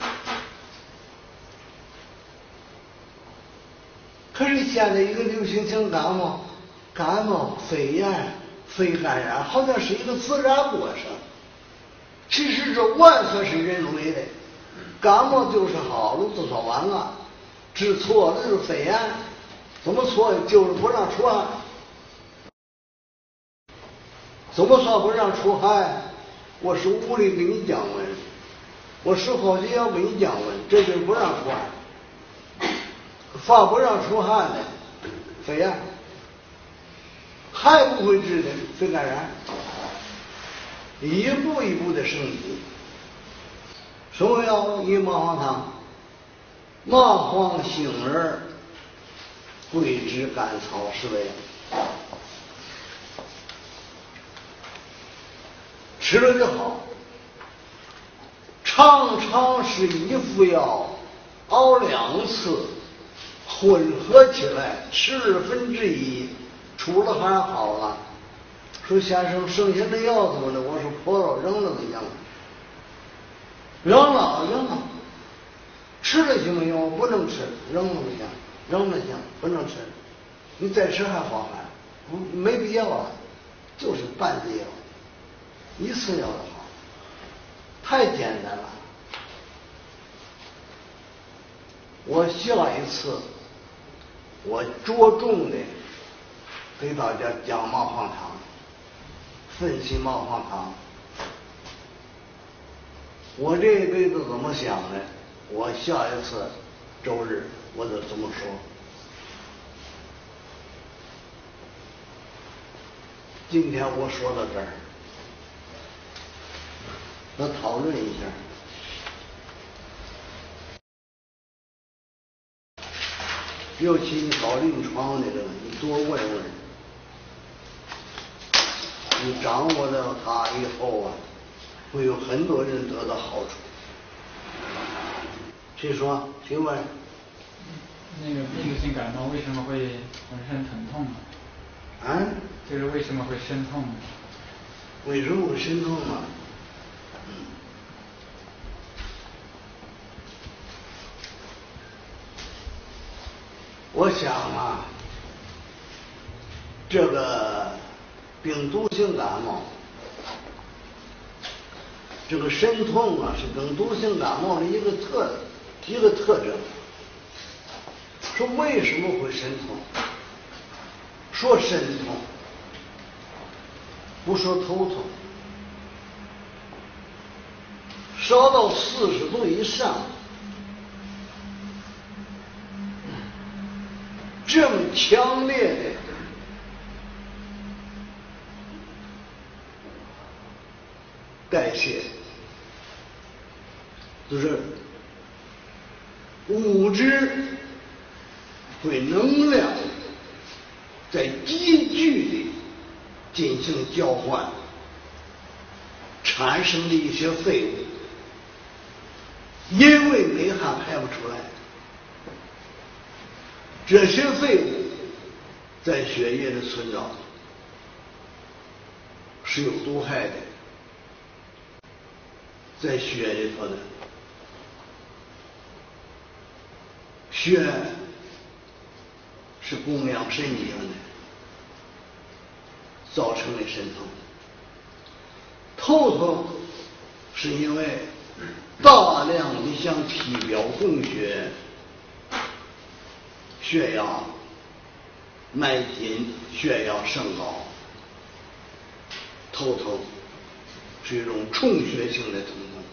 可是现在一个流行性感冒、肺炎、肺感染，好像是一个自然过程。其实这完全是人为的。感冒就是好了就说完了，治错了就是肺炎，怎么错就是不让出汗。怎么说不让出汗？我是物理给你降温，我是化学要给你降温，这就是不让出汗。发不让出汗的肺炎，还不会治的肺感染，一步一步的升级。 什么药与麻黄汤？麻黄、杏仁、桂枝、甘草10味，吃了就好。常常是一副药熬2次，混合起来1/12，出了还好了。说先生，剩下的药怎么了？我说葡萄扔了就行了。扔了，吃了行不行？不能吃，扔了不行，扔了行，不能吃。你再吃还好还，没必要啊，就是半剂药，1次药就好，太简单了。我下一次我着重的给大家讲麻黄汤，分析麻黄汤。我这一辈子怎么想的，我下一次周日我就这么说。今天我说到这儿，我讨论一下。尤其你搞临床的这个，你多问问，你掌握了它以后啊，会有很多人得到好处。谁说？谁问？ 那个病毒性感冒为什么会浑身疼痛呢？ 啊？ 就是为什么会身痛呢？ 为什么会身痛呢？我想啊，这个病毒性感冒，这个身痛啊，是病毒性感冒的一个特征。说为什么会身痛？说身痛，不说头痛，烧到40度以上，这么强烈的代谢，就是物质会能量在急剧的进行交换，产生的一些废物，因为内汗排不出来，这些废物在血液的存着是有毒害的，在血里头的血是供养神经的，造成的身痛。头痛是因为大量的向体表供血，血压脉紧，血压升高，头痛是一种充血性的疼痛。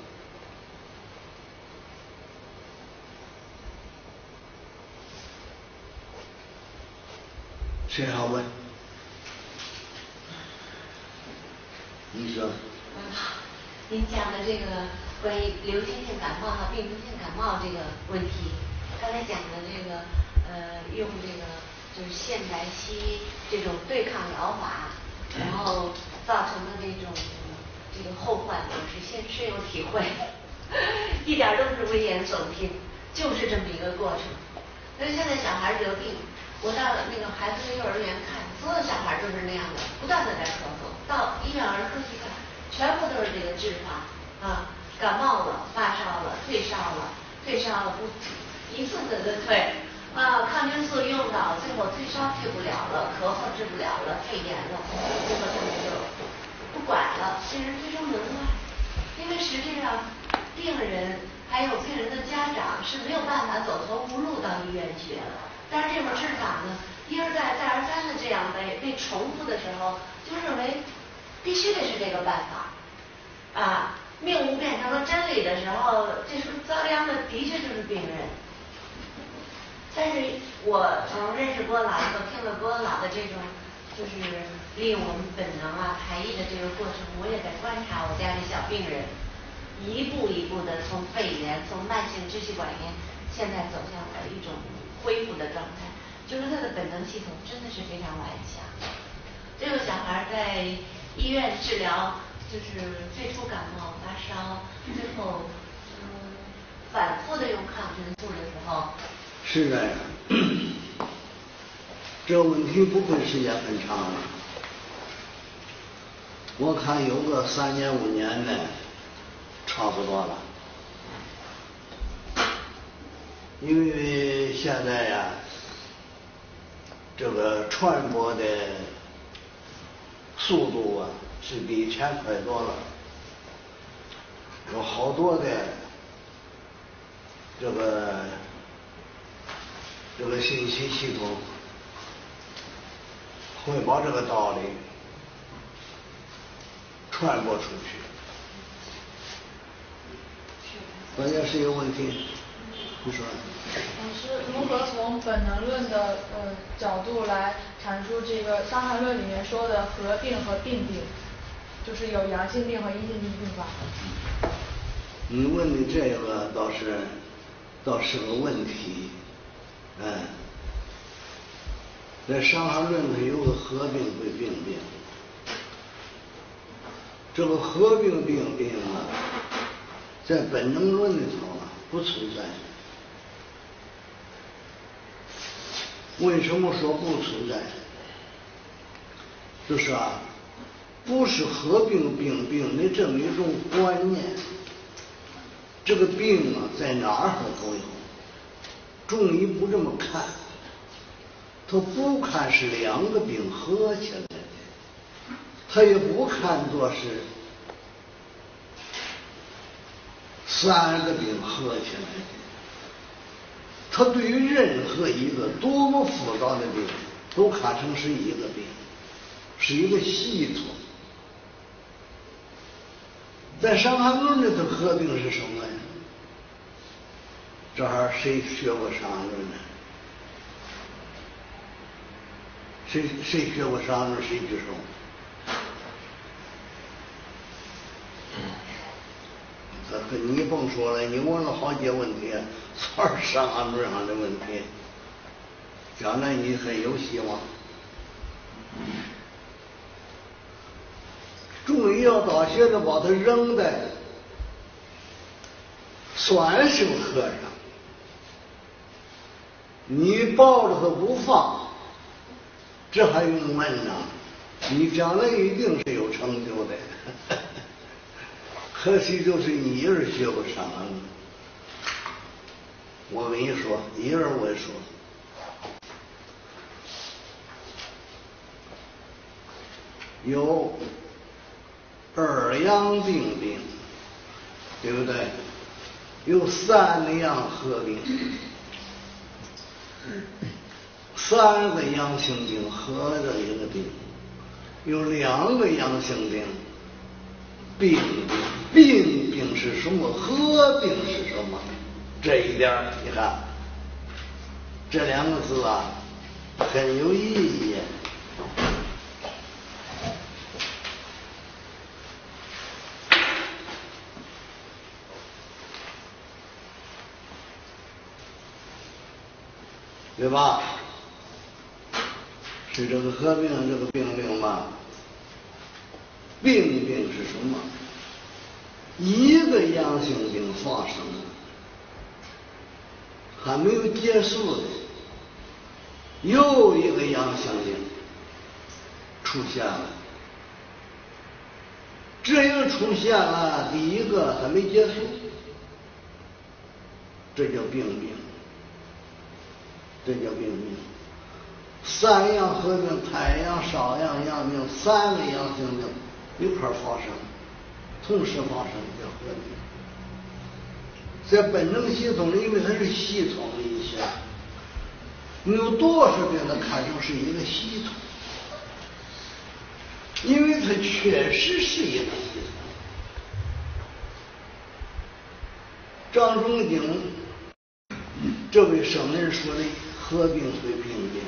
谁还问？你说。 您讲的这个关于流行性感冒和病毒性感冒这个问题，刚才讲的这个用这个就是现代西医这种对抗疗法，然后造成的这个后患，我是深有体会，一点都不是危言耸听，就是这么一个过程。所以现在小孩得病，我到那个孩子的幼儿园看，所有小孩都是那样的，不断的在咳嗽，到医院儿科去看，全部都是这个治法啊，感冒了，发烧了，退烧了不一次次的退啊，抗生素用到最后退烧退不了了，咳嗽治不了了，肺炎了，最后他们就不管了，病人推出门外，因为实际上病人还有病人的家长是没有办法走投无路到医院去的，但是这种治法呢，一而再再而三的这样被重复的时候，就认为必须得是这个办法啊，谬误变成了真理的时候，这时候遭殃的的确就是病人。但是我从认识郭老和听了郭老的这种就是利用我们本能啊排异的这个过程，我也在观察我家里小病人， 一步一步的从肺炎、从慢性支气管炎，现在走向了一种恢复的状态，就是他的本能系统真的是非常顽强。这个小孩在医院治疗，就是最初感冒发烧，最后反复的用抗生素的时候， 是这样。这个问题不会时间很长了，我看有个3年5年的差不多了。因为现在呀，这个传播的速度啊是比以前快多了，有好多的这个信息系统会把这个道理传播出去，关键是一个问题。你说， 老师如何从本能论的角度来阐述这个《伤寒论》里面说的合并和病病，就是有阳性病和阴性病并发？ 你问的这个倒是个问题，在《伤寒论》里有个合并归病病，这个合并病病啊，在本能论里头啊不存在。为什么说不存在？就是啊，不是合并病病的这么一种观念。这个病啊，在哪儿都有。中医不这么看，他不看是2个病合起来的，他也不看作是3个病合起来的。他对于任何一个多么复杂的病，都看成是一个病，是一个系统。在《伤寒论》里头合并是什么呀？这儿谁学过《伤寒论》呢？谁学过《伤寒论》？谁举手？你甭说了，你问了好几个问题，全是《伤寒论》上的问题，将来你很有希望。中医要大学的把它扔在酸性课上，你抱着它不放，这还用问呢？你将来一定是有成就的。可惜就是你一人学过《伤寒论》，我跟你说，一人我也说，有2阳并病，对不对？有3阳合并，3个阳性病合着一个病，有2个阳性病，病是什么？合并是什么？这一点你看，这2个字啊，很有意义。对吧？是这个合并这个病吧？病是什么？一个阳性病发生了，还没有结束的，又一个阳性病出现了，这又出现了，第一个还没结束，这叫病。这叫病。3阳合并，太阳、少阳、阳明3个阳性病一块发生，同时发生叫合并。在本能系统里，因为它是系统一下，你有多少病它看成是一个系统，因为它确实是一个系统。张仲景这位圣人说的合并归病病，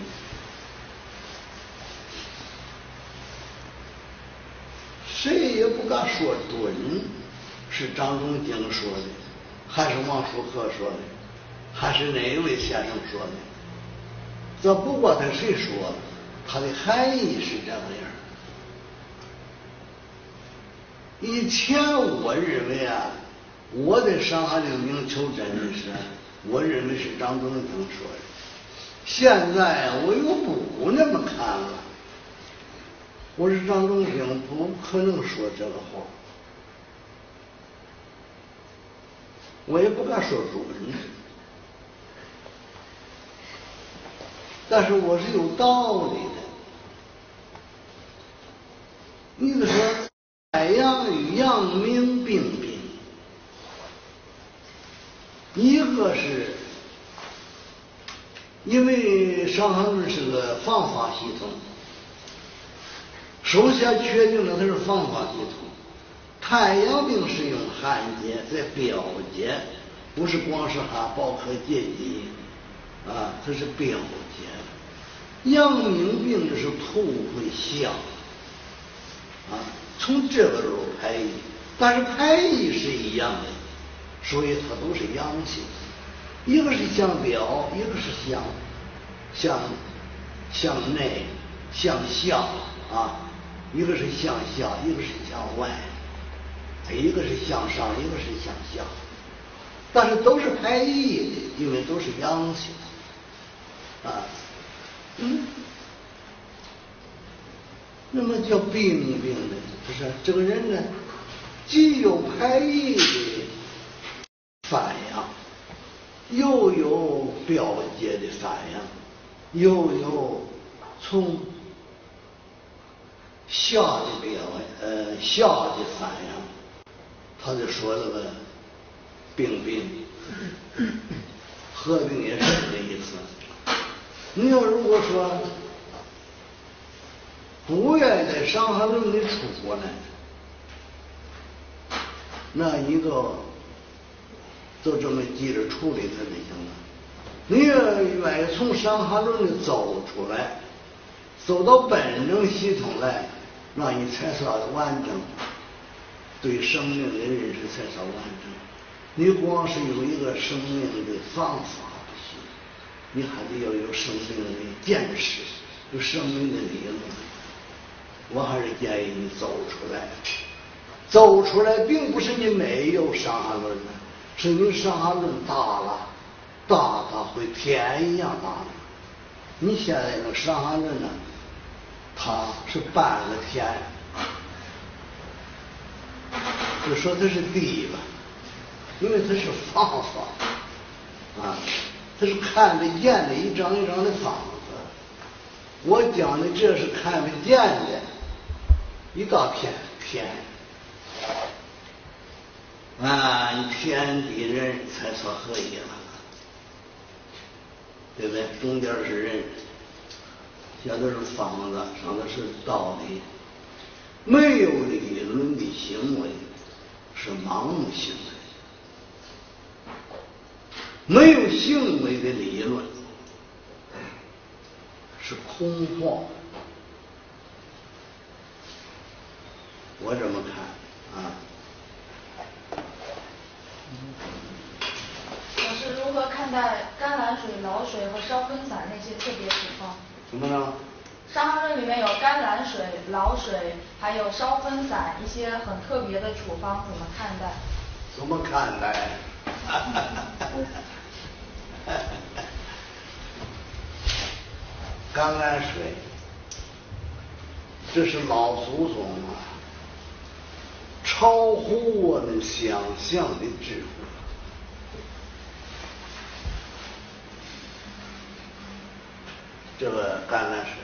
谁也不敢说准， 是张仲景说的，还是王叔和说的，还是哪一位先生说的？这不管他谁说的，它的含义是这个样。以前我认为啊，我的《伤寒令》明求真的是，我认为是张仲景说的。现在我又不那么看了，我是张仲景不可能说这个话，我也不敢说准，但是我是有道理的。你比如说太阳与阳明并并，一个是因为《伤寒论》是个方法系统，首先确定了它是方法系统。太阳病是用寒解在表解，不是光是寒饱可解剂啊，它是表解。阳明病就是吐会象啊，从这个时候排异，但是排异是一样的，所以它都是阳性。一个是向表，一个是向内向下啊，一个是向下，一个是向外，一个是向上，一个是向下，但是都是排异的，因为都是阳性啊。那么叫病呢，就是这个人呢，既有排异的反应，又有表解的反应，又有从下的反应，他就说那个病合并也是这意思。你要如果说不愿意在《伤寒论》里出过来，那一个就这么记着处理它就行了。你要愿意从《伤寒论》里走出来，走到本能系统来，那你才算完整，对生命的认识才算完整。你光是有一个生命的方法不行，你还得要有生命的见识，有生命的理论。我还是建议你走出来，走出来并不是你没有《伤寒论》呢，是你《伤寒论》大了，大它会天一样大了。你现在那《伤寒论》呢，它是半个天，就说它是地吧，因为它是方法啊，它是看得见的一张一张的方子。我讲的这是看不见的一大片天啊，天地人才算合一了，对不对？中间是人，下头是方子，上头是道理。没有理论的行为是盲目行为，没有行为的理论是空幻。我这么看啊。 老师如何看待甘蓝水、老水和烧分散那些特别处方？ 什么呢？ 《伤寒论》里面有甘蓝水、老水，还有烧分散一些很特别的处方，怎么看待？ 怎么看待？甘蓝水，这是老祖宗啊，超乎我们想象的智慧。这个甘蓝水，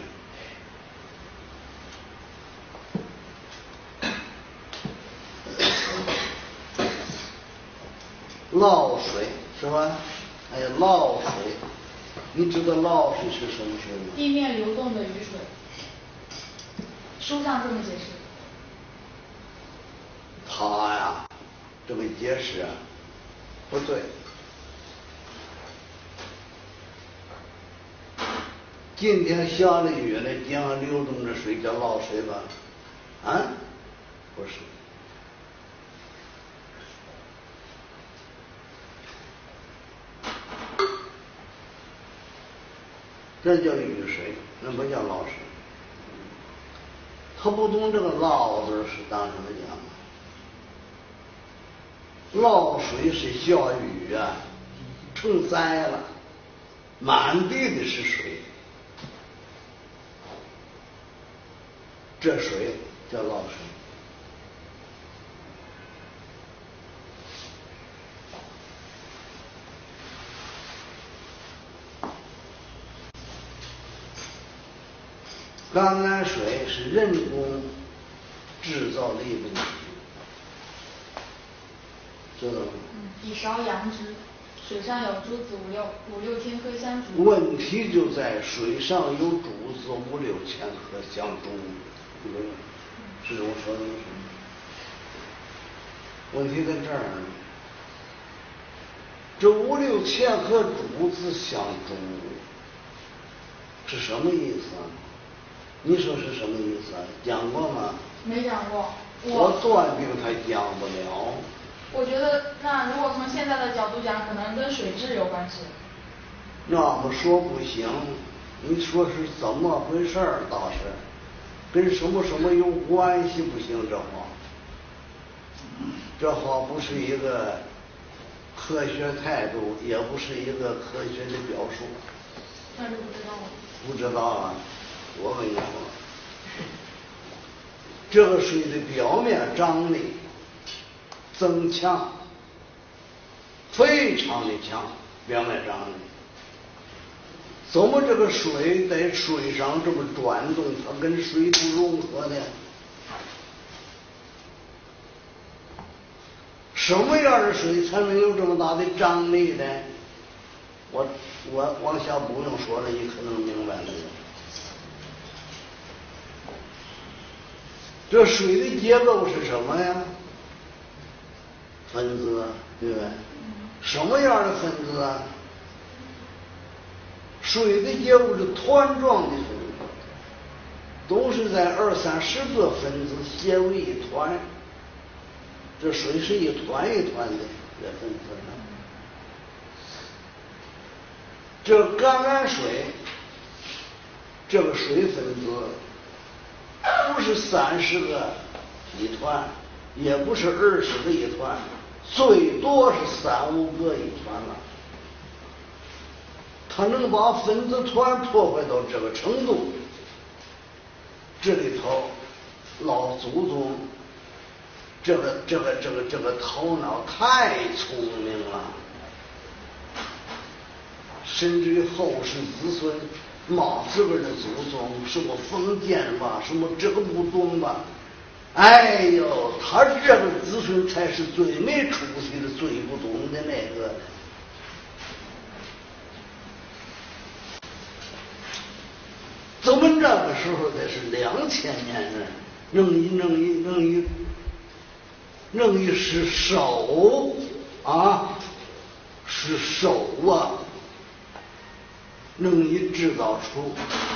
涝水是吧？还有涝水，你知道涝水是什么水吗？ 地面流动的雨水，书上这么解释。 他呀，这么解释啊，不对。今天下了雨了，讲流动的水叫涝水吧？啊，不是。 这叫雨水，那不叫涝水。他不懂这个涝字是当什么讲？涝水是下雨啊，成灾了，满地的是水，这水叫涝水。橄榄水是人工制造的一种水，知道吗？ 以勺养殖，水上有珠子五六千颗相逐。 问题就在水上有珠子5、6千颗相逐，是这么说的吗？问题在这儿呢。这5、6千颗珠子相逐是什么意思啊？你说是什么意思啊？讲过吗？ 没讲过。 我断定他讲不了。 我觉得，那如果从现在的角度讲，可能跟水质有关系。 那么说不行，你说是怎么回事儿？倒是跟什么什么有关系不行，这话不是一个科学态度，也不是一个科学的表述。 那就不知道了。 不知道啊，我跟你说，这个水的表面张力增强，非常的强，表面张力。怎么这个水在水上这么转动，它跟水不融合呢？什么样的水才能有这么大的张力呢？我往下不用说了，你可能明白了。这水的结构是什么呀？分子，对不对？什么样的分子啊？水的结构是团状的分子，都是在20、30个分子结为一团。这水是一团一团的这分子。这橄榄水，这个水分子不是30个一团，也不是20个一团，最多是3、5个一团了。它能把分子团破坏到这个程度，这里头老祖宗这个头脑太聪明了，甚至于后世子孙骂自个儿的祖宗什么封建吧，什么这个不懂吧，哎呦，他这个子孙才是最没出息的，最不懂的那个。怎么这个时候得是2000年呢？弄一是手啊，是手啊，弄一制造出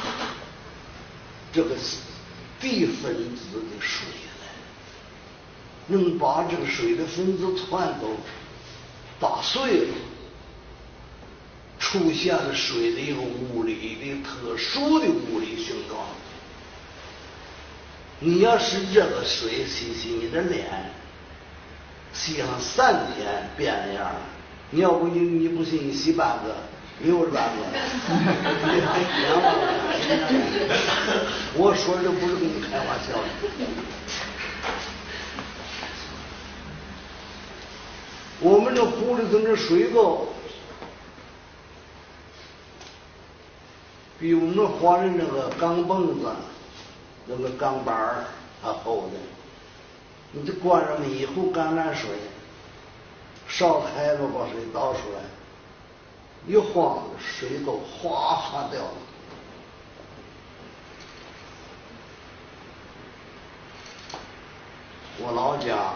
这个低分子的水来，能把这个水的分子团都打碎了，出现了水的一个物理的特殊的物理形状。你要是这个水洗你的脸，洗上3天变了样了。你要不你不信，你洗半个，留着半个。我说这不是跟你开玩笑的。我们这湖里头这水沟，比我们华人那个钢蹦子、那个钢板儿还厚的。你就灌上一壶橄榄水，烧开了把水倒出来，一晃水都哗哗掉了。我老家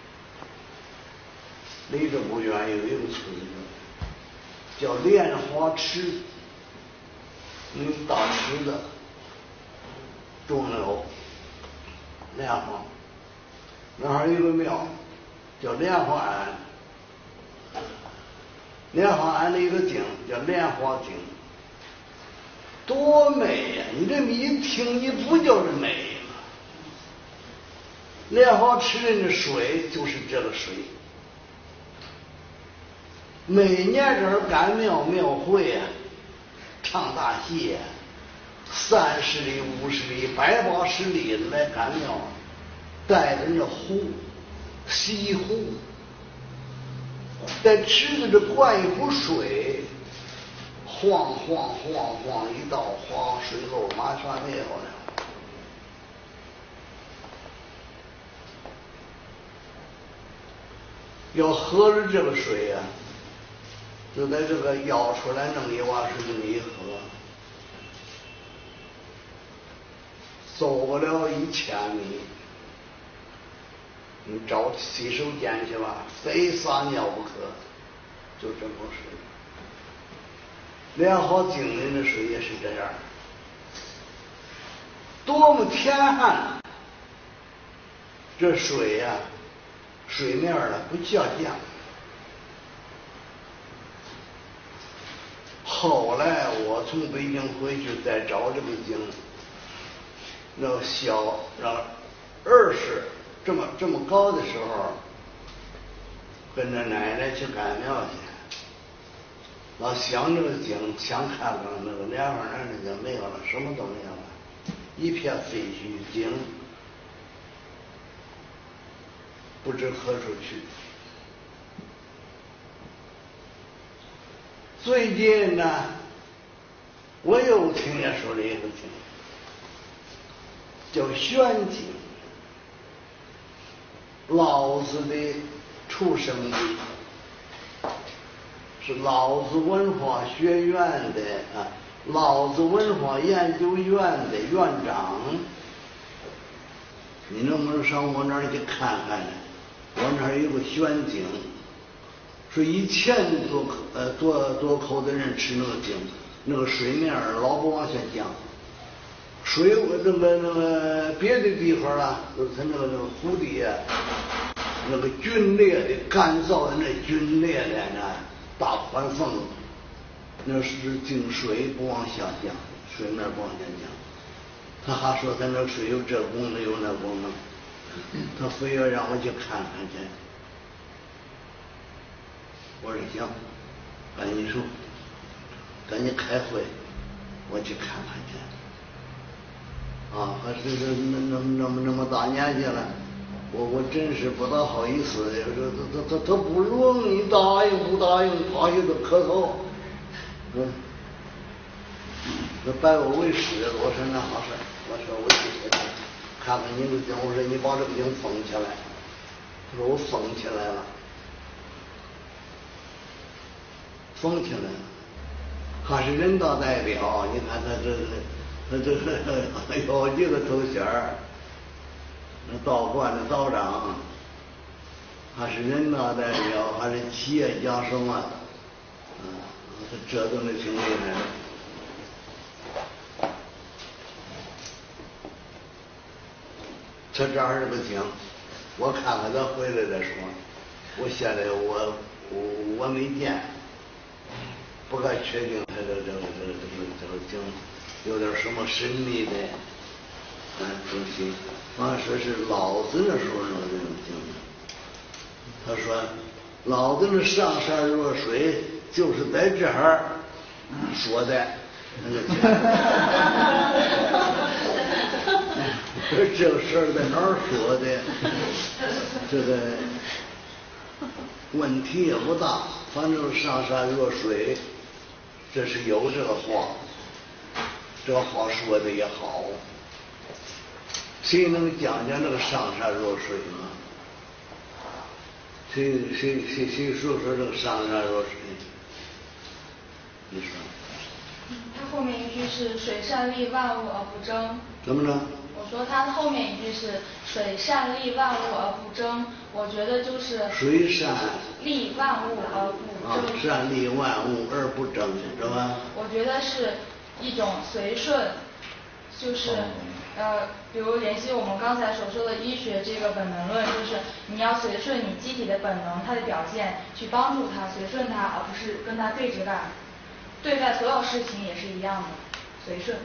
离这不远有一个村子叫莲花池，有大池子种了有莲花，那还有一个庙叫莲花庵，莲花庵的一个井叫莲花井。 多美呀！你这么一听，你不就是美吗？莲花池人的水就是这个水。每年这儿赶庙会啊，唱大戏啊，30里、50里、180里来赶庙，带着那壶，西湖，在池子里灌一壶水，晃一道，晃水漏马上没有了。要喝了这个水呀、就在这个舀出来弄一瓦水这么一喝，走不了1000米，你找洗手间去吧，非撒尿不可，就这么水。莲花井里的水也是这样，多么天旱，这水呀、水面不下降。后来我从北京回去再找这个井，那小让20这么高的时候，跟着奶奶去赶庙去，老想这个井，想看看那个莲花那里就没有了，什么都没有了，一片废墟，井不知何处去。最近呢，我又听人说了一个井，叫玄井，老子的出生地，是老子文化学院的老子文化研究院的院长。你能不能上我那儿去看看呢？我那儿有个玄井，说1000多口的人吃那个井，那个水面老不往下降。水那个别的地方啊，它那个湖底啊，那个皲裂的干燥的那皲裂的那大宽缝，那是井水不往下降，水面不往下降。他还说他那水有这功能有那功能，他非要让我去看看去。我说行，赶紧说，赶紧开会，我去看看去。还是那么大年纪了，我真是不大好意思。他不容易，答应不答应，好意思磕头。那拜我为师，我说那好事，我说我去看看你的井，我说你把这个井封起来。他说我封起来了，封起来了。他是人大代表，你看他这有几个头衔儿，那道观的道长，还是人大代表，还是企业家什么，他折腾的挺厉害的。他这儿这个井，我看看他回来再说。我现在我没见，不敢确定他这个井有点什么神秘的东西。好像说是老子那时候弄这种井。他说老子那上善若水就是在这儿说的。这个事儿在哪儿说的？这个问题也不大，反正上善若水，这是有这个话，这话说的也好。谁能讲讲这个上善若水吗？谁说这个上善若水？你说。 他后面一句是水善利万物而不争。 怎么着？ 我说他后面一句是水善利万物而不争，我觉得就是水善利万物而不争。 善利万物而不争，是吧？ 我觉得是一种随顺，就是比如联系我们刚才所说的医学这个本能论，就是你要随顺你机体的本能，它的表现去帮助它，随顺它，而不是跟它对着干。对待所有事情也是一样的。 随顺。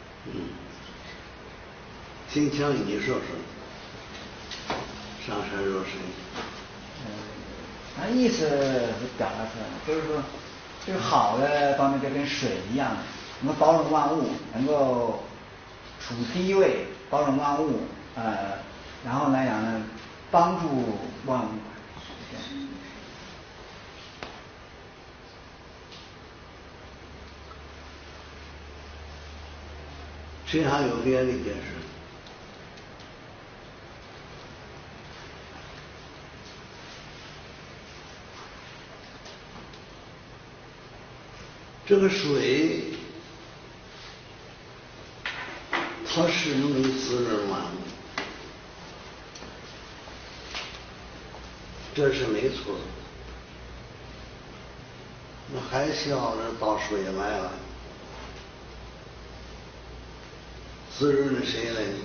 金枪，你说说，上善若水。 他意思是表达出来，就是说，这个好的方面就跟水一样，能够包容万物，能够处第一位，包容万物，然后来讲呢，帮助万物。 谁还有别的解释？这个水，它是能滋润万物，这是没错。那海啸那倒水来了，滋润了谁来呢？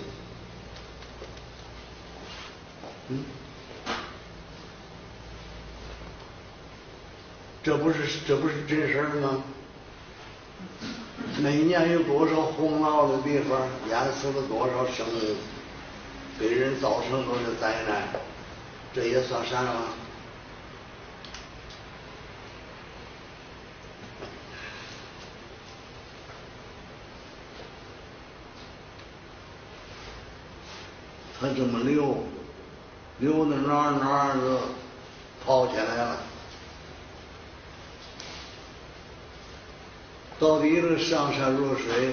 这不是真事儿吗？每年有多少洪涝的地方，淹死了多少生物，给人造成多少灾难，这也算善吗？它这么流的哪儿都跑起来了。到底这个上善若水，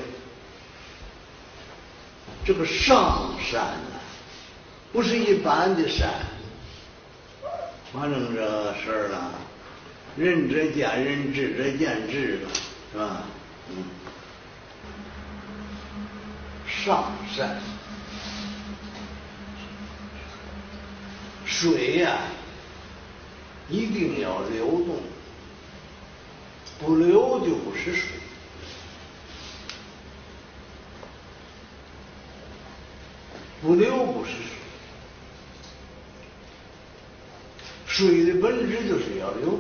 这个上善呢，不是一般的善。反正这事儿啊，仁者见仁，智者见智了，是吧？上善，水呀，一定要流动，不流就不是水。不流不是水，水的本质就是要流。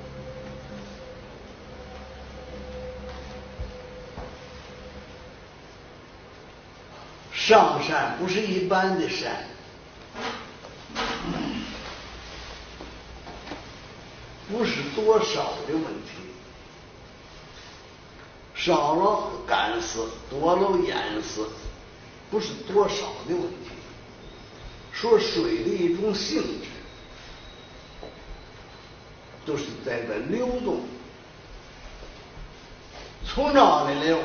上善不是一般的善，不是多少的问题，少了干死，多了淹死，不是多少的问题。说水的一种性质，都是在这流动，从哪里流？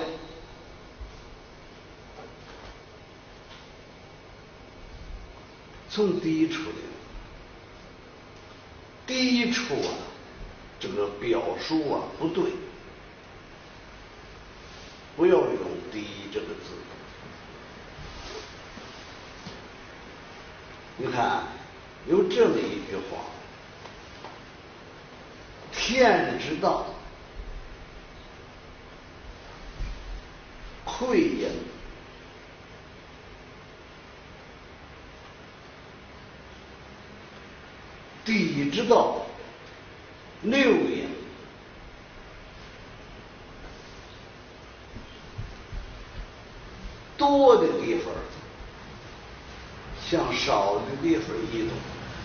从低处流。低处啊，这个表述啊不对，不要用低这个字。你看有这么一句话，天之道，馈也，地之道，流也。多的地方向少的地方移动，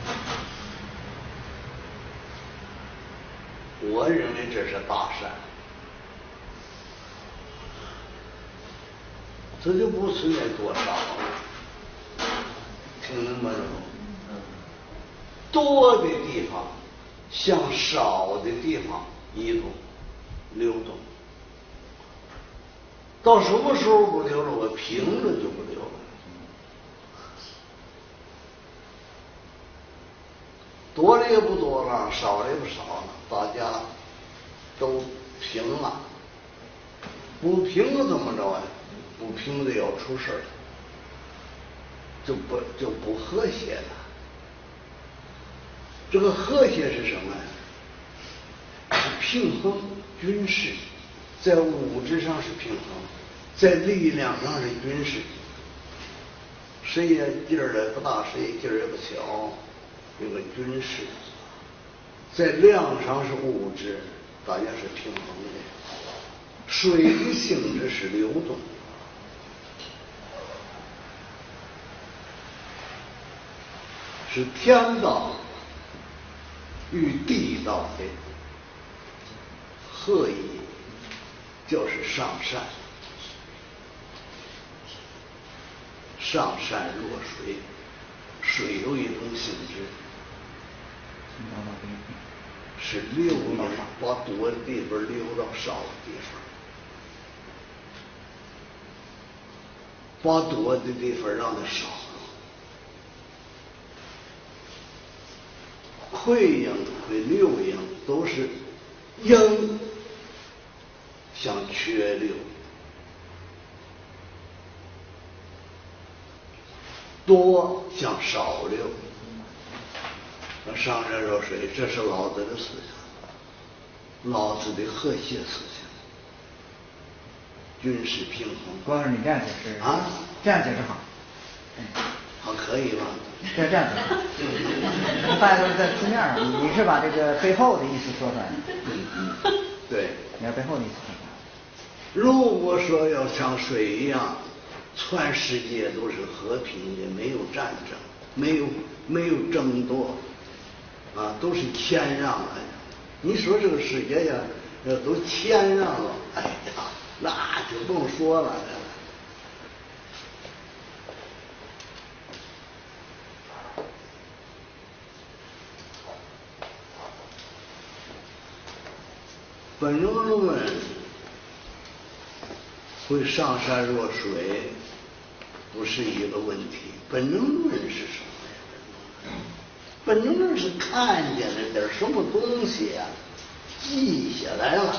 我认为这是大善，这就不存在多少了。听明白了吗？多的地方向少的地方移动流动，到什么时候不流了？我平了就不流了。多了也不多了，少了也不少了，大家都平了。不平了怎么着呀？不平的要出事儿，就不和谐了。这个和谐是什么呀？平衡均势，在物质上是平衡，在力量上是均势，谁也劲儿也不大，谁也劲儿也不小，有个均势。在量上是物质，大家是平衡的。 水的性质是流动，是天道与地道的合一，就是上善。上善若水，水有一种性质，是流的，把多的地方流到少的地方，把多的地方让它少了。溃疡和流疡都是阴向缺流，多向少流。上善若水，这是老子的思想，老子的和谐思想，均势平衡。 光是你这样解释啊， 这样解释好， 好，可以吗？ 这样解释，大家都是在字面上，你是把这个背后的意思说出来的。 对， 你要背后的意思说出来。 如果说要像水一样，全世界都是和平的，没有战争，没有争夺，啊，都是谦让了。你说这个世界呀，都谦让了，哎呀，那就不用说了。本中论会上善若水，不是一个问题。本中论是什么呀？本中论是看见了点什么东西呀，记下来了。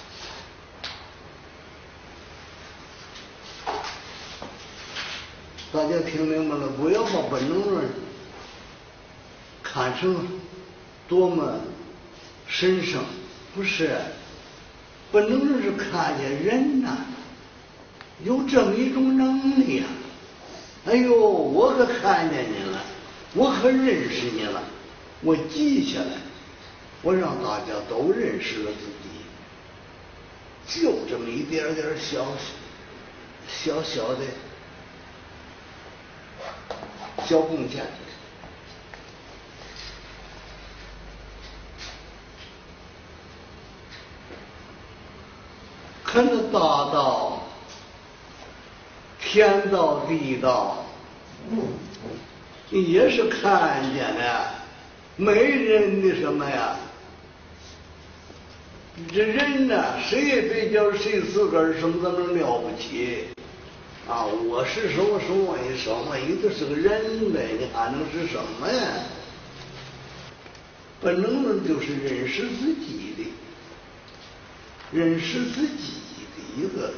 大家听明白了？不要把本中论看成多么神圣，不是。本中论是看见人呐，有这么一种能力啊！哎呦，我可看见你了，我可认识你了，我记下来，我让大家都认识了自己，就这么一点点小小的小贡献。看着大道、天道、地道，也是看见的，没人的什么呀？这人呢，谁也别觉得谁自个儿什么能了不起啊！我是什么什么什么，你就是个人呗，你还能是什么呀？本能论就是认识自己的。认识自己的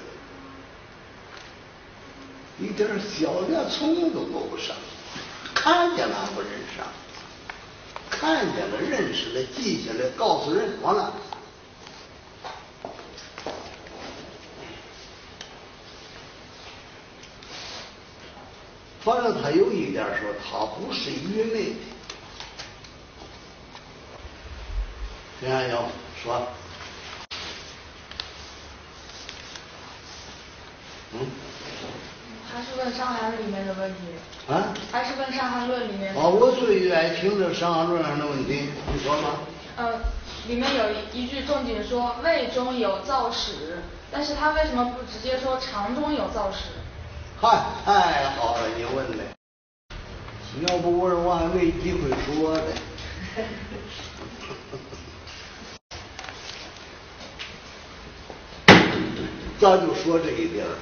一点小的葱都够不上，看见了不认上，看见了认识了，记下来告诉人完了。反正他有一点说，他不是愚昧的。田安友说。 还是问《伤寒论》里面的问题啊？ 还是问《伤寒论》里面的？ 我最愿意听这《伤寒论》上的问题，你说吧。 里面有一句重点说胃中有燥屎，但是他为什么不直接说肠中有燥屎？ 嗨，太好了，你问的。要不问我还没机会说呢。咱就说这一点儿。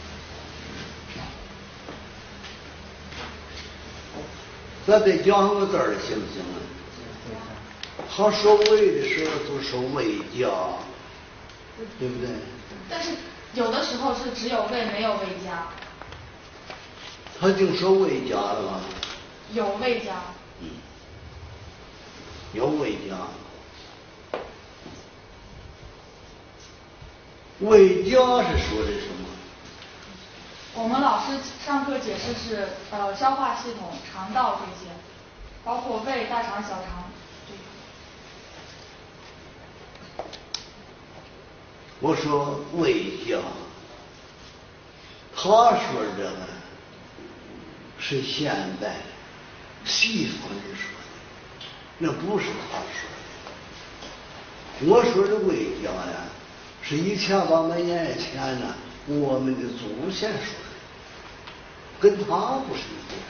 咱得讲个字儿，行不行啊？他说胃的时候都说胃家，对不对？ 但是有的时候是只有胃没有胃家。 他就说胃家了吧？ 有胃家。 有胃家。胃家是说的什么？ 我们老师上课解释是消化系统、肠道这些，包括胃、大肠、小肠这我说卫教，他说这个是现代西方人说的，那不是他说的。我说的卫教呀，是1800年以前呢，我们的祖先说的，跟他不是一回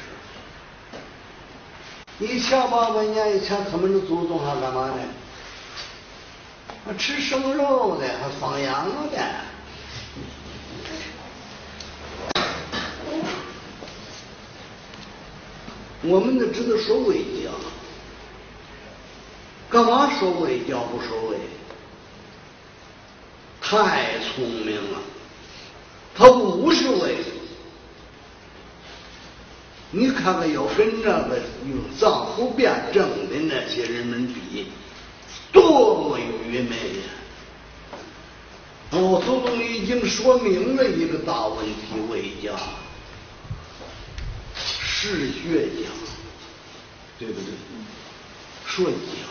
事。1800年以前，他们的祖宗还干嘛呢？还吃生肉的，还放羊的。我们只知道说卫教，干嘛说卫教不说卫？太聪明了，他不是卫。你看看要跟那个用脏腑辩证的那些人们比，多么有愚昧呀！祖宗已经说明了一个大问题：卫教是学讲，对不对？说讲，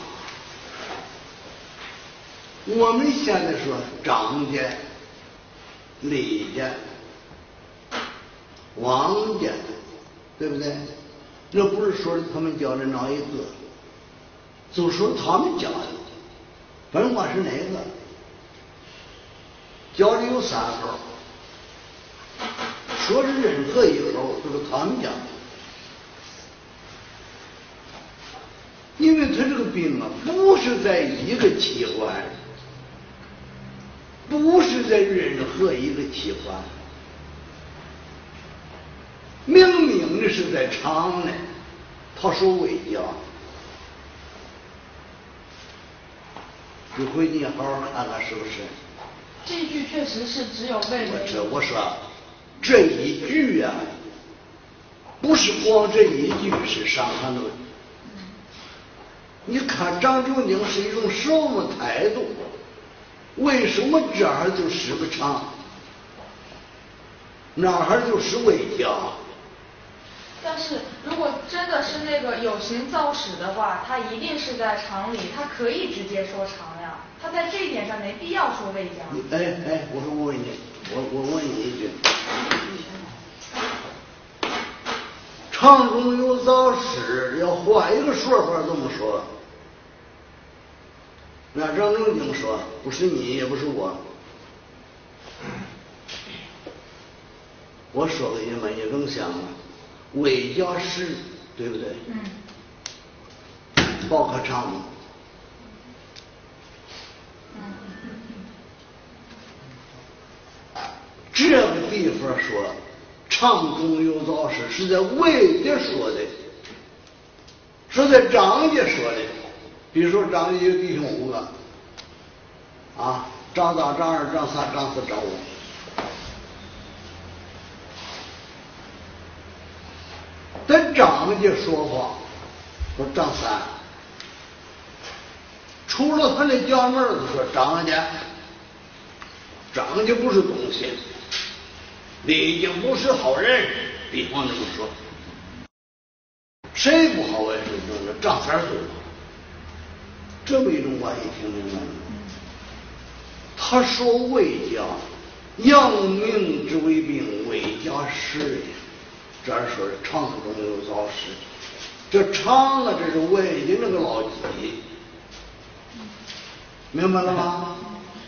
我们现在说张家、李家、王家，对不对？那不是说他们教的哪一个，就说他们教的，甭管是哪个，教的有3口，说是任何一口都是他们教的。因为他这个病啊，不是在一个器官，不是在任何一个器官，明明的是在肠呢。他说卫教，这回你好好看看是不是？ 这一句确实是只有胃为。 我说这一句啊，不是光这一句是《伤寒论》。你看张仲景是一种什么态度？为什么这儿就是个肠，那儿就是胃教？ 但是如果真的是那个有形造史的话，他一定是在肠里，他可以直接说肠呀，他在这一点上没必要说胃教。 我问你，我问你一句，肠中有造史，要换一个说法这么说，那张仲景说，不是你也不是我，我说给你们，你更想了，胃教湿，对不对？包括肠子。这个地方说肠中有造湿，是在魏家说的，是在张家说的。比如说张家有弟兄5个啊，张大、张二、张三、张四、张五。在张家说话说张三，除了他那家门子说张家不是东西，李家不是好人，比方这么说，谁不好为是就是张三最好，这么一种关系听明白吗？他说胃教，阳明之为病，胃教湿也。这儿说肠中有造湿，这肠啊，这是胃的那个老几，明白了吗？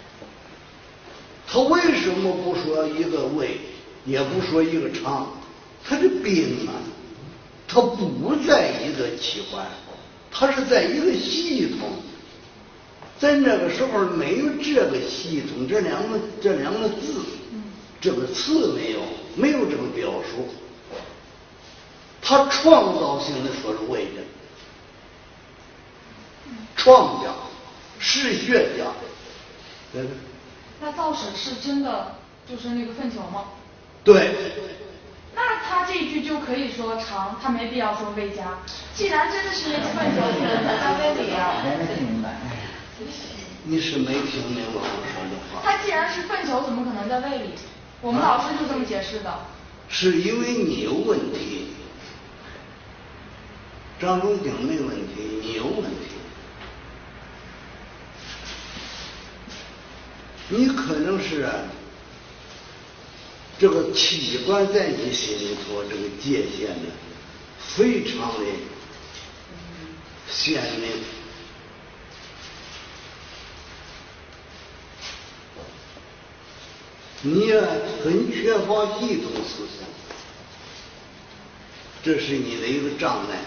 他为什么不说一个胃，也不说一个肠？他的病啊，他不在一个器官，他是在一个系统。在那个时候没有这个系统，这两个字，这个词没有这个表述。他创造性的说是胃的，创家是学家，对不对？ 那造史是真的就是那个粪球吗？ 对。 那他这一句就可以说肠，他没必要说胃家。既然真的是那个粪球，在胃里啊。 没听明白。 你是没听明白我说的话。 他既然是粪球，怎么可能在胃里？我们老师就这么解释的。 是因为你有问题。张仲景没问题，你有问题。 你可能是这个器官在你心里头这个界限呢，非常的鲜明。你也很缺乏系统思想，这是你的一个障碍。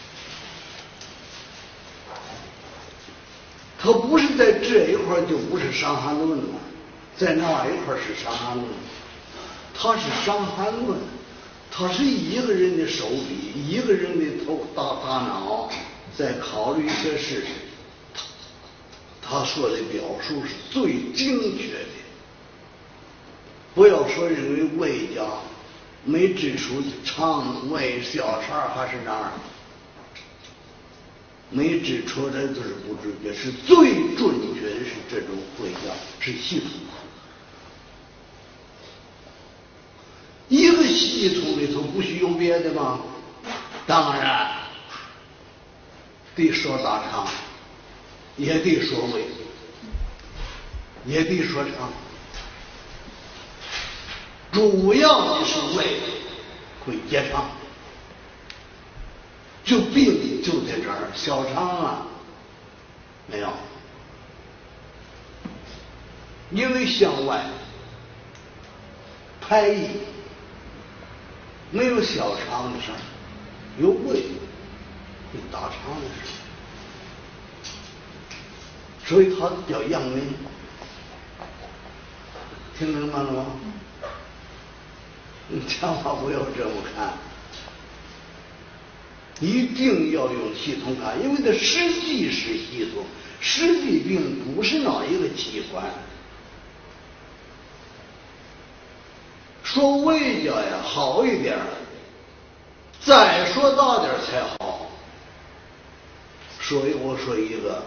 它不是在这一块就不是伤寒论了，在那一块是伤寒论，它是伤寒论，它是一个人的手笔，一个人的大脑在考虑一些事情，他说的表述是最精确的。不要说认为胃家没指出肠胃小肠还是哪儿，没指出来就是不准确，是最准确的是这种胃家是系统。一个系统里头不许有别的吗？当然得说大肠，也得说胃，也得说肠。主要的是胃会结肠，就病就在这儿，小肠啊没有，因为向外排异，没有小肠的事儿，有胃有大肠的事儿，所以它叫阳明。听明白了吗？你讲话不要这么看，一定要用系统看，因为它实际是系统，实际并不是哪一个器官。说胃家呀好一点，再说大点才好。我说一个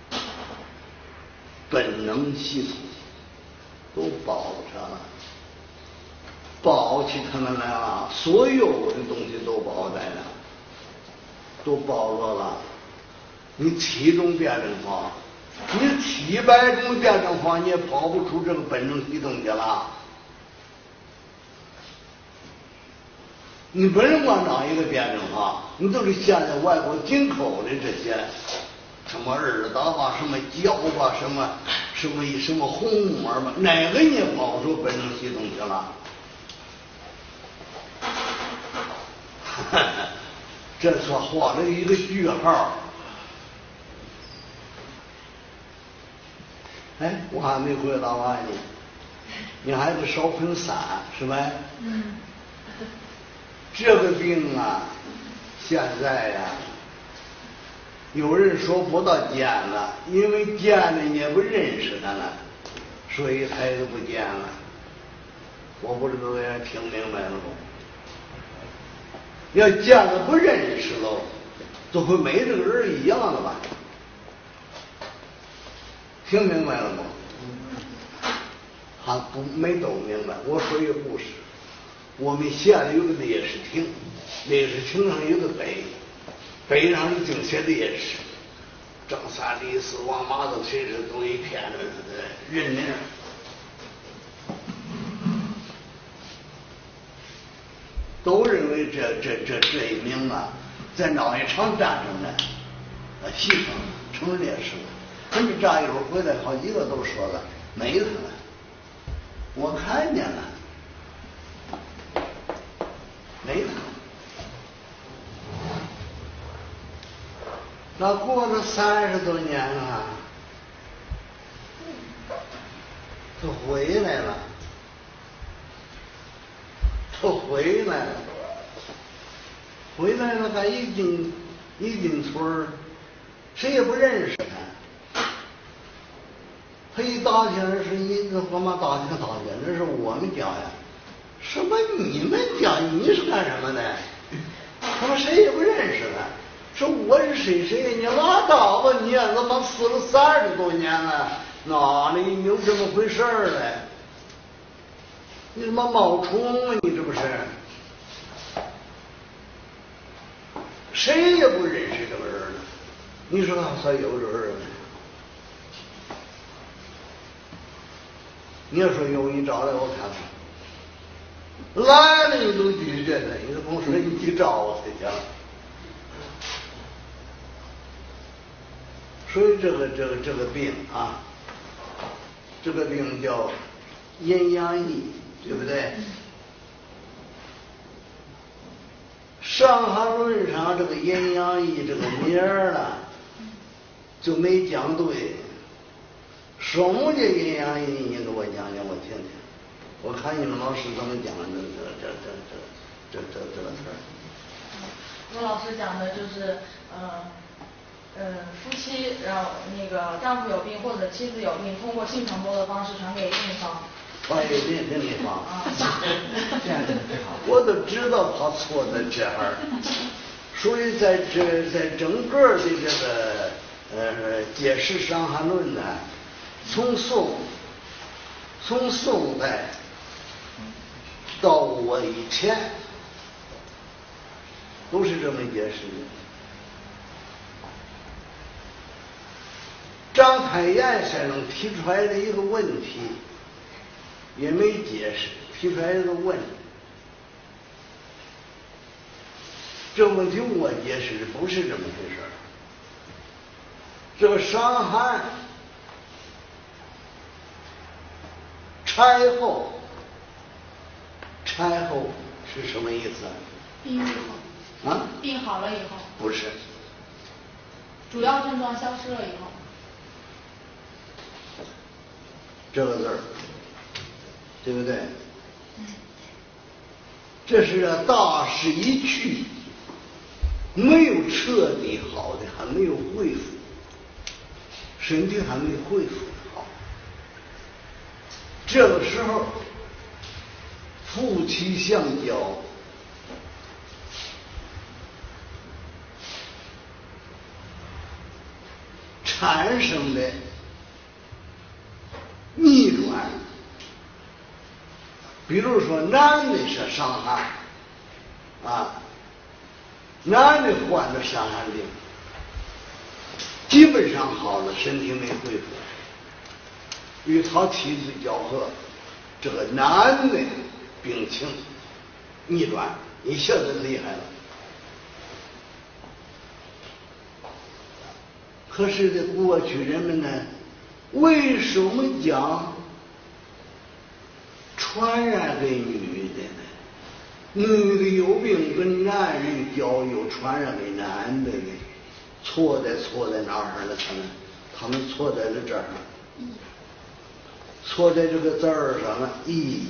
本能系统都包上了。包起他们来了，所有的东西都包在了，都包罗了。你体重辩证法，你体百种辩证法，你也跑不出这个本能系统去了。你不能光找一个辩证法，你都是现在外国进口的这些什么二达吧，什么胶吧，什么红木耳吧，哪个你也跑不出本能系统去了。这说画了一个句号。哎，我还没回答完呢，你还得少分3，是吧？这个病啊，现在呀，有人说不到见了，因为见了你也不认识他了，所以他也不见了。我不知道大家听明白了不？要见了不认识喽，就会没这个人一样的吧？听明白了吗？还不没都明白。我说一个故事，我们县里有个烈士亭，烈士亭上有个碑上已经写烈士，张三李四王麻子谁是都一片的人名。都认为这一名啊，在哪一场战争呢，牺牲成烈士了。可是这一会儿回来，好几个都说了没他了，我看见了，没他。那过了30多年了，他回来了。回来了，他一进村谁也不认识他。他一打听是你干嘛打听，那是我们家呀。什么你们家？你是干什么的？他说谁也不认识他。说我是谁？你拉倒吧，你怎么死了30多年了？哪里有这么回事嘞？你他妈冒充啊！你这不是？谁也不认识这个人了。你说他算有人吗？ 你要说有你找来我看看，来了你都拒绝他，你都甭说你找我才行。所以这个病啊，这个病叫阴阳异，对不对？伤寒论上这个阴阳异这个名儿呢，就没讲对。什么叫阴阳异？你给我讲讲，我听听。我看你们老师怎么讲这个词儿。 我们老师讲的就是夫妻然后那个丈夫有病或者妻子有病，通过性传播的方式传给另一方。 传给另一方。 这样子最好。 我都知道他错在这儿，所以在整个的这个解释《伤寒论》呢，从宋代到我以前都是这么解释的。章太炎先生提出来的一个问题，也没解释，提出来一个问题。这问题我解释的不是这么回事儿。这个伤寒柴后是什么意思啊？ 病愈后。 啊？ 病好了以后。 不是。 主要症状消失了以后。 这个字儿，对不对？这是大势已去，没有彻底好的，还没有恢复，身体还没恢复好。这个时候，夫妻相交，产生的逆转，比如说男的是伤寒啊，男的患了伤寒病，基本上好了，身体没恢复，与他妻子交合，这个男的病情逆转，一下子厉害了。可是在过去人们呢，为什么讲传染给女的呢？女的有病跟男人交又传染给男的呢？错在哪儿了？他们错在了这儿，错在这个字儿上了。异，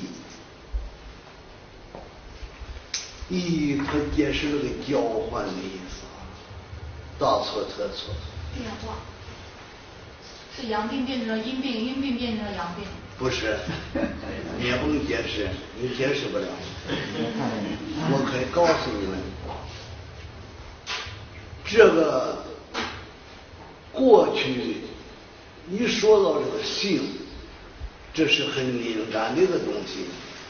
它解释了个交换的意思，大错特错。 变化是阳病变成了阴病，阴病变成了阳病。 不是，你也甭解释，你解释不了。我可以告诉你们，这个过去一说到这个性，这是很敏感的一个东西，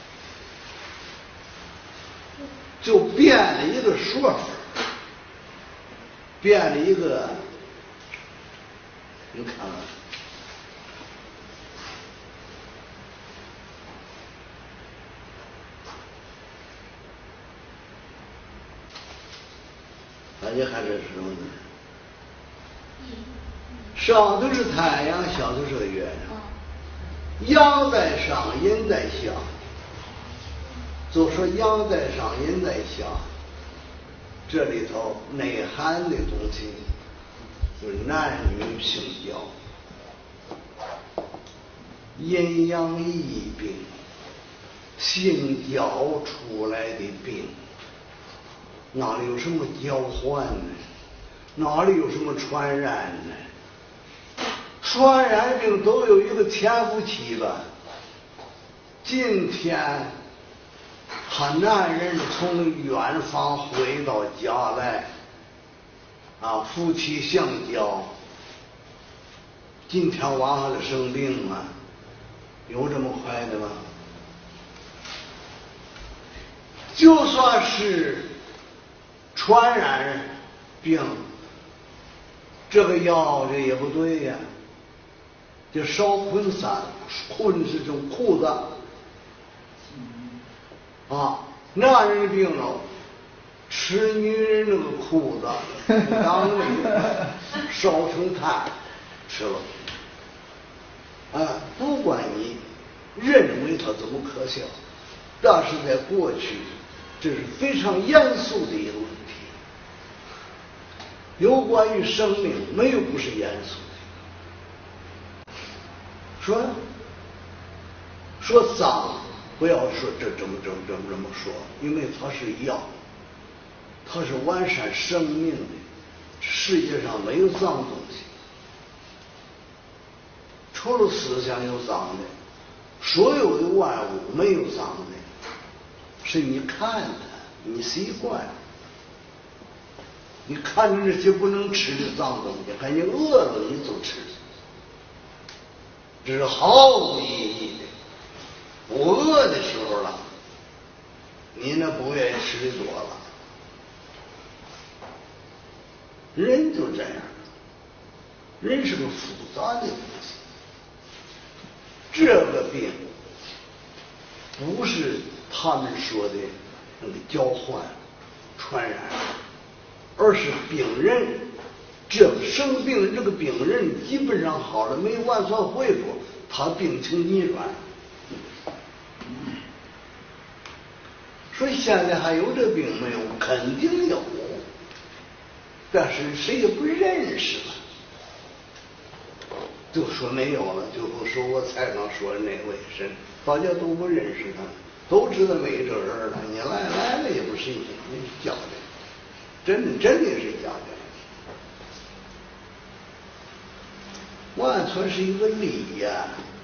就变了一个说法，变了一个，你看看。大家看这是什么呢？上头是太阳，下头是个月亮，阳在上，阴在下。就说阳在上，阴在下，这里头内涵的东西就是男女性交，阴阳异病，性交出来的病。哪里有什么交换呢？哪里有什么传染呢？传染病都有一个潜伏期吧。今天他男人从远方回到家来，夫妻相交，今天晚上就生病了，有这么快的吗？就算是传染病，这个药这也不对呀。 就烧捆三，捆是种裤子啊，男人病了，吃女人那个裤子，当那个烧成炭吃了。不管你认为它怎么可笑，但是在过去，这是非常严肃的一个问题。有关于生命，没有不是严肃的。说脏，不要说这么说，因为它是药，它是完善生命的。世界上没有脏东西，除了思想有脏的，所有的万物没有脏的，是你看它，你习惯。你看着这些不能吃的脏东西，看你饿了你就吃，这是毫无意义的。不饿的时候了，你那不愿意吃的多了。人就这样，人是个复杂的东西。这个病不是他们说的那个交换传染，而是病人生病这个病人基本上好了，没完全恢复，他病情逆转。所以现在还有这病没有？肯定有，但是谁也不认识了。就说没有了，就不说我采访说的那位神，大家都不认识他，都知道没这人了。你来了也不是你教的，真的是教的。完全是一个理呀。